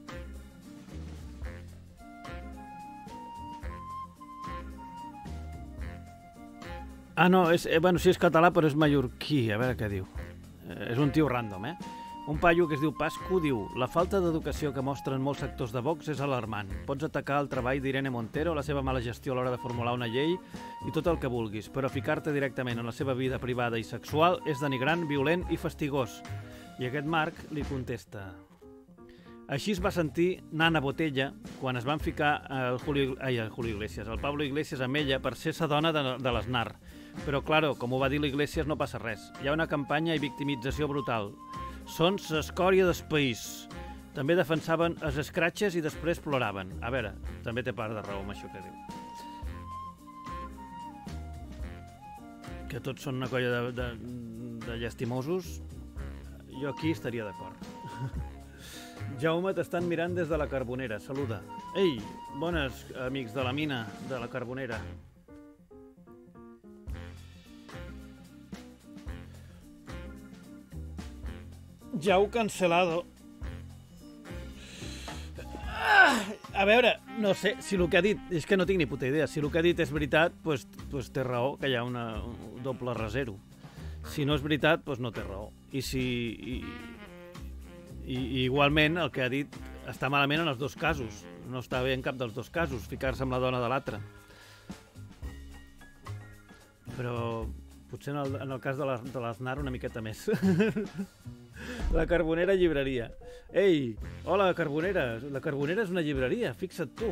Ah, no, és, eh, bueno, sí és català, però és mallorquí, a veure què diu. Eh, és un tio random, eh? Un paio que es diu Pascu diu: la falta d'educació que mostren molts sectors de Vox és alarmant. Pots atacar el treball d'Irene Montero, la seva mala gestió a l'hora de formular una llei i tot el que vulguis, però ficar-te directament en la seva vida privada i sexual és denigrant, violent i fastigós. I aquest Marc li contesta: així es va sentir Nana Botella quan es van ficar el Julio, ai, el Julio Iglesias, el Pablo Iglesias amb ella per ser sa dona de, de l'Aznar. Però, claro, com ho va dir l'Iglesias, no passa res. Hi ha una campanya i victimització brutal. Són l'escòria del país. També defensaven els escratxes i després ploraven. A veure, també té part de raó amb això que diu. Que tots són una colla de, de, de llastimosos. Jo aquí estaria d'acord. Jaume, t'estan mirant des de la Carbonera. Saluda. Ei, bones amics de la mina de la Carbonera. Ja heu cancelado. Ah, a veure, no sé, si el que ha dit... És que no tinc ni puta idea. Si el que ha dit és veritat, pues, pues té raó que hi ha una, un doble rasero. Si no és veritat, pues no té raó. I si... I, i, i igualment, el que ha dit està malament en els dos casos. No està bé en cap dels dos casos, ficar-se amb la dona de l'altre. Però potser en el, en el cas de l'Aznar una miqueta més. La Carbonera llibreria. Ei, hola, Carbonera. La Carbonera és una llibreria, fixa't tu.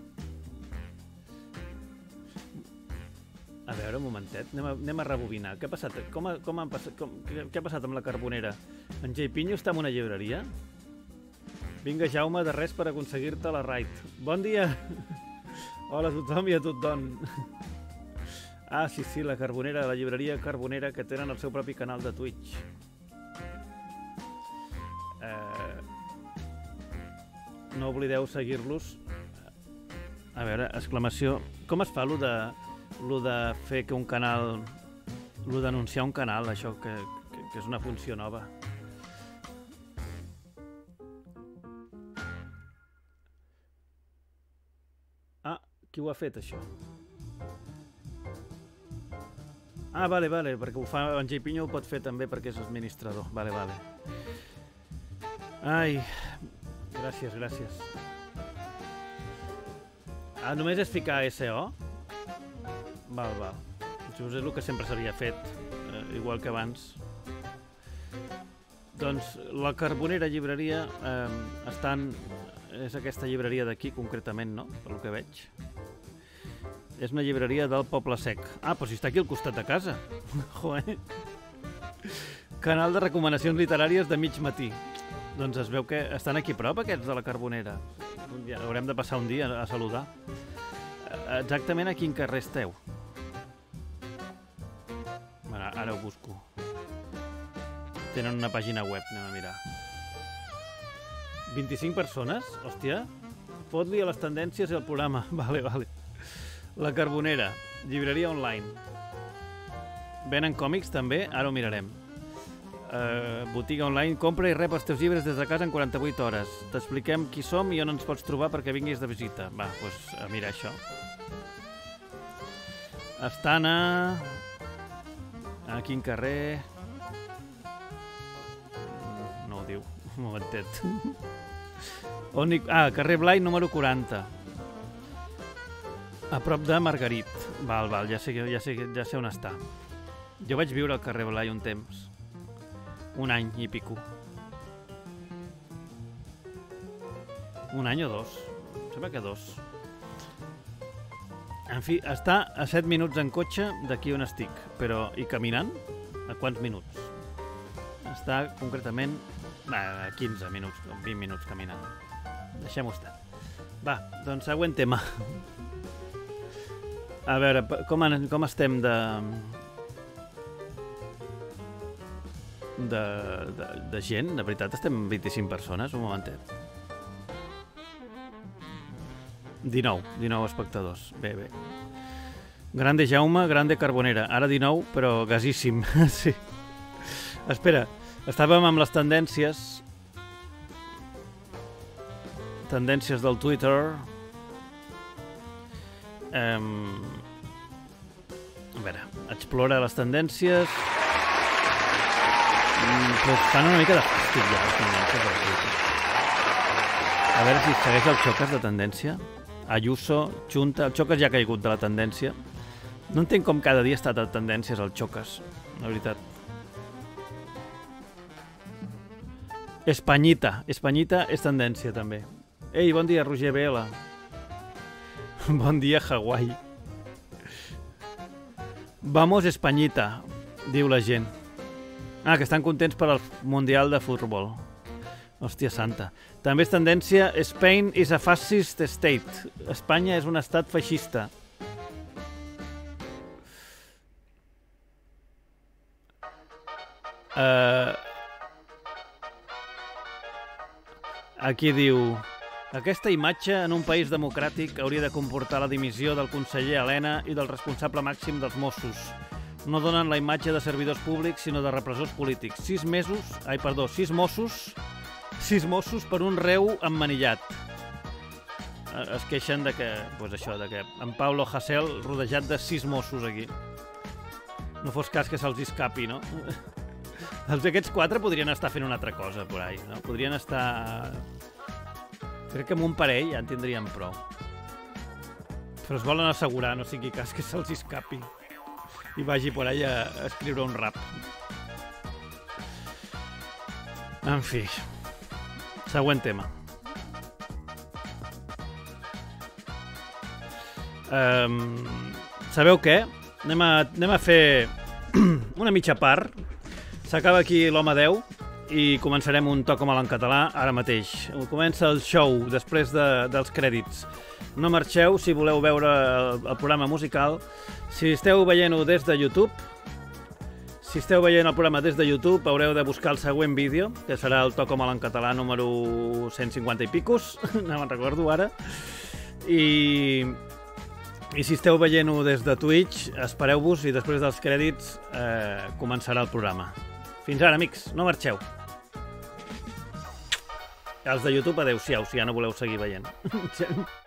A veure, un momentet, anem a, anem a rebobinar. Què ha passat? Com ha, com han passat com, què, què ha passat amb la Carbonera? En Jaipinho està en una llibreria? Vinga, Jaume, de res per aconseguir-te la raid. Bon dia! Hola a tothom i a tothom. Ah, sí, sí, la Carbonera, la llibreria Carbonera, que tenen el seu propi canal de Twitch. Eh, no oblideu seguir-los. A veure, exclamació. Com es fa lo de, lo de fer que un canal... Lo d'anunciar un canal, això, que, que, que és una funció nova. Ah, qui ho ha fet, això? Ah, vale, vale, perquè ho fa en Jaipinho, ho pot fer també perquè és administrador. Vale, vale. Ai, gràcies, gràcies. Ah, només és ficar S O? Val, val. Això és el que sempre s'havia fet, eh, igual que abans. Doncs la Carbonera llibreria eh, estan... És aquesta llibreria d'aquí, concretament, no? Per lo que veig. És una llibreria del Poble Sec. Ah, però si està aquí al costat de casa. Joder. Canal de recomanacions literàries de mig matí. Doncs es veu que estan aquí a prop, aquests de la Carbonera. Ja haurem de passar un dia a saludar. Exactament a quin carrer esteu? Ara, ara ho busco. Tenen una pàgina web, anem a mirar. vint-i-cinc persones? Hòstia. Fot-li a les tendències i al programa. Vale, vale. La Carbonera, llibreria online. Venen còmics també? Ara ho mirarem. Uh, botiga online, compra i rep els teus llibres des de casa en quaranta-vuit hores. T'expliquem qui som i on ens pots trobar perquè vinguis de visita. Va, doncs a mirar això. Estan a... A quin carrer? No ho diu. Un momentet. On hi... Ah, carrer Blai número quaranta. A prop de Margarit. Val, val, ja sé, ja sé, ja sé on està. Jo vaig viure al carrer Blai un temps. Un any i pico. Un any o dos. Em sembla que dos. En fi, està a set minuts en cotxe d'aquí on estic, però i caminant, a quants minuts? Està concretament a quinze minuts, vint minuts caminant. Deixem-ho estar. Va, doncs següent tema. A veure, com, com estem de... De, de, de gent? De veritat, estem vint-i-cinc persones? Un momentet. dinou, dinou espectadors. Bé, bé. Grande Jaume, grande Carbonera. Ara dinou, però gasíssim. Sí. Espera, estàvem amb les tendències. Tendències del Twitter. Um, a veure, explora les tendències. Mm, pues fan una mica de fàstic ja les tendències del Twitter. A veure si segueix el Xocas de tendència. Ayuso, Junta... El Xocas ja ha caigut de la tendència. No entenc com cada dia està de tendències el Xocas, la veritat. Espanyita. Espanyita és tendència, també. Ei, bon dia, Roger B L. Bon dia, Hawaii. Vamos, Espanyita, diu la gent. Ah, que estan contents per al Mundial de Futbol. Hòstia santa. També és tendència Spain is a fascist state. Espanya és un estat feixista. Uh, aquí diu... Aquesta imatge en un país democràtic hauria de comportar la dimissió del conseller Elena i del responsable màxim dels Mossos. No donen la imatge de servidors públics, sinó de repressors polítics. Sis mesos... Ai, perdó, sis Mossos... Sis Mossos per un reu emmanillat. Es queixen de que... Pues això, de que en Pablo Hasél rodejat de sis Mossos aquí. No fos cas que se'ls escapi, no? Els aquests quatre podrien estar fent una altra cosa por ahí, no? Podrien estar... Crec que amb un parell ja en tindríem prou. Però es volen assegurar, no sigui cas que se'ls escapi i vagi por ahí a escriure un rap. En fi. Següent tema. Um, sabeu què? Anem a, anem a fer una mitja part. S'acaba aquí l'Home deu i començarem un Toc Mal en català ara mateix. Comença el show després de, dels crèdits. No marxeu si voleu veure el, el programa musical. Si esteu veient-ho des de YouTube, si esteu veient el programa des de YouTube, haureu de buscar el següent vídeo, que serà el Toc Mal en català número cent cinquanta i picos, no me'n recordo ara. I... I si esteu veient-ho des de Twitch, espereu-vos i després dels crèdits eh, començarà el programa. Fins ara, amics, no marxeu. Els de YouTube, adeu-siau, si ja no voleu seguir veient.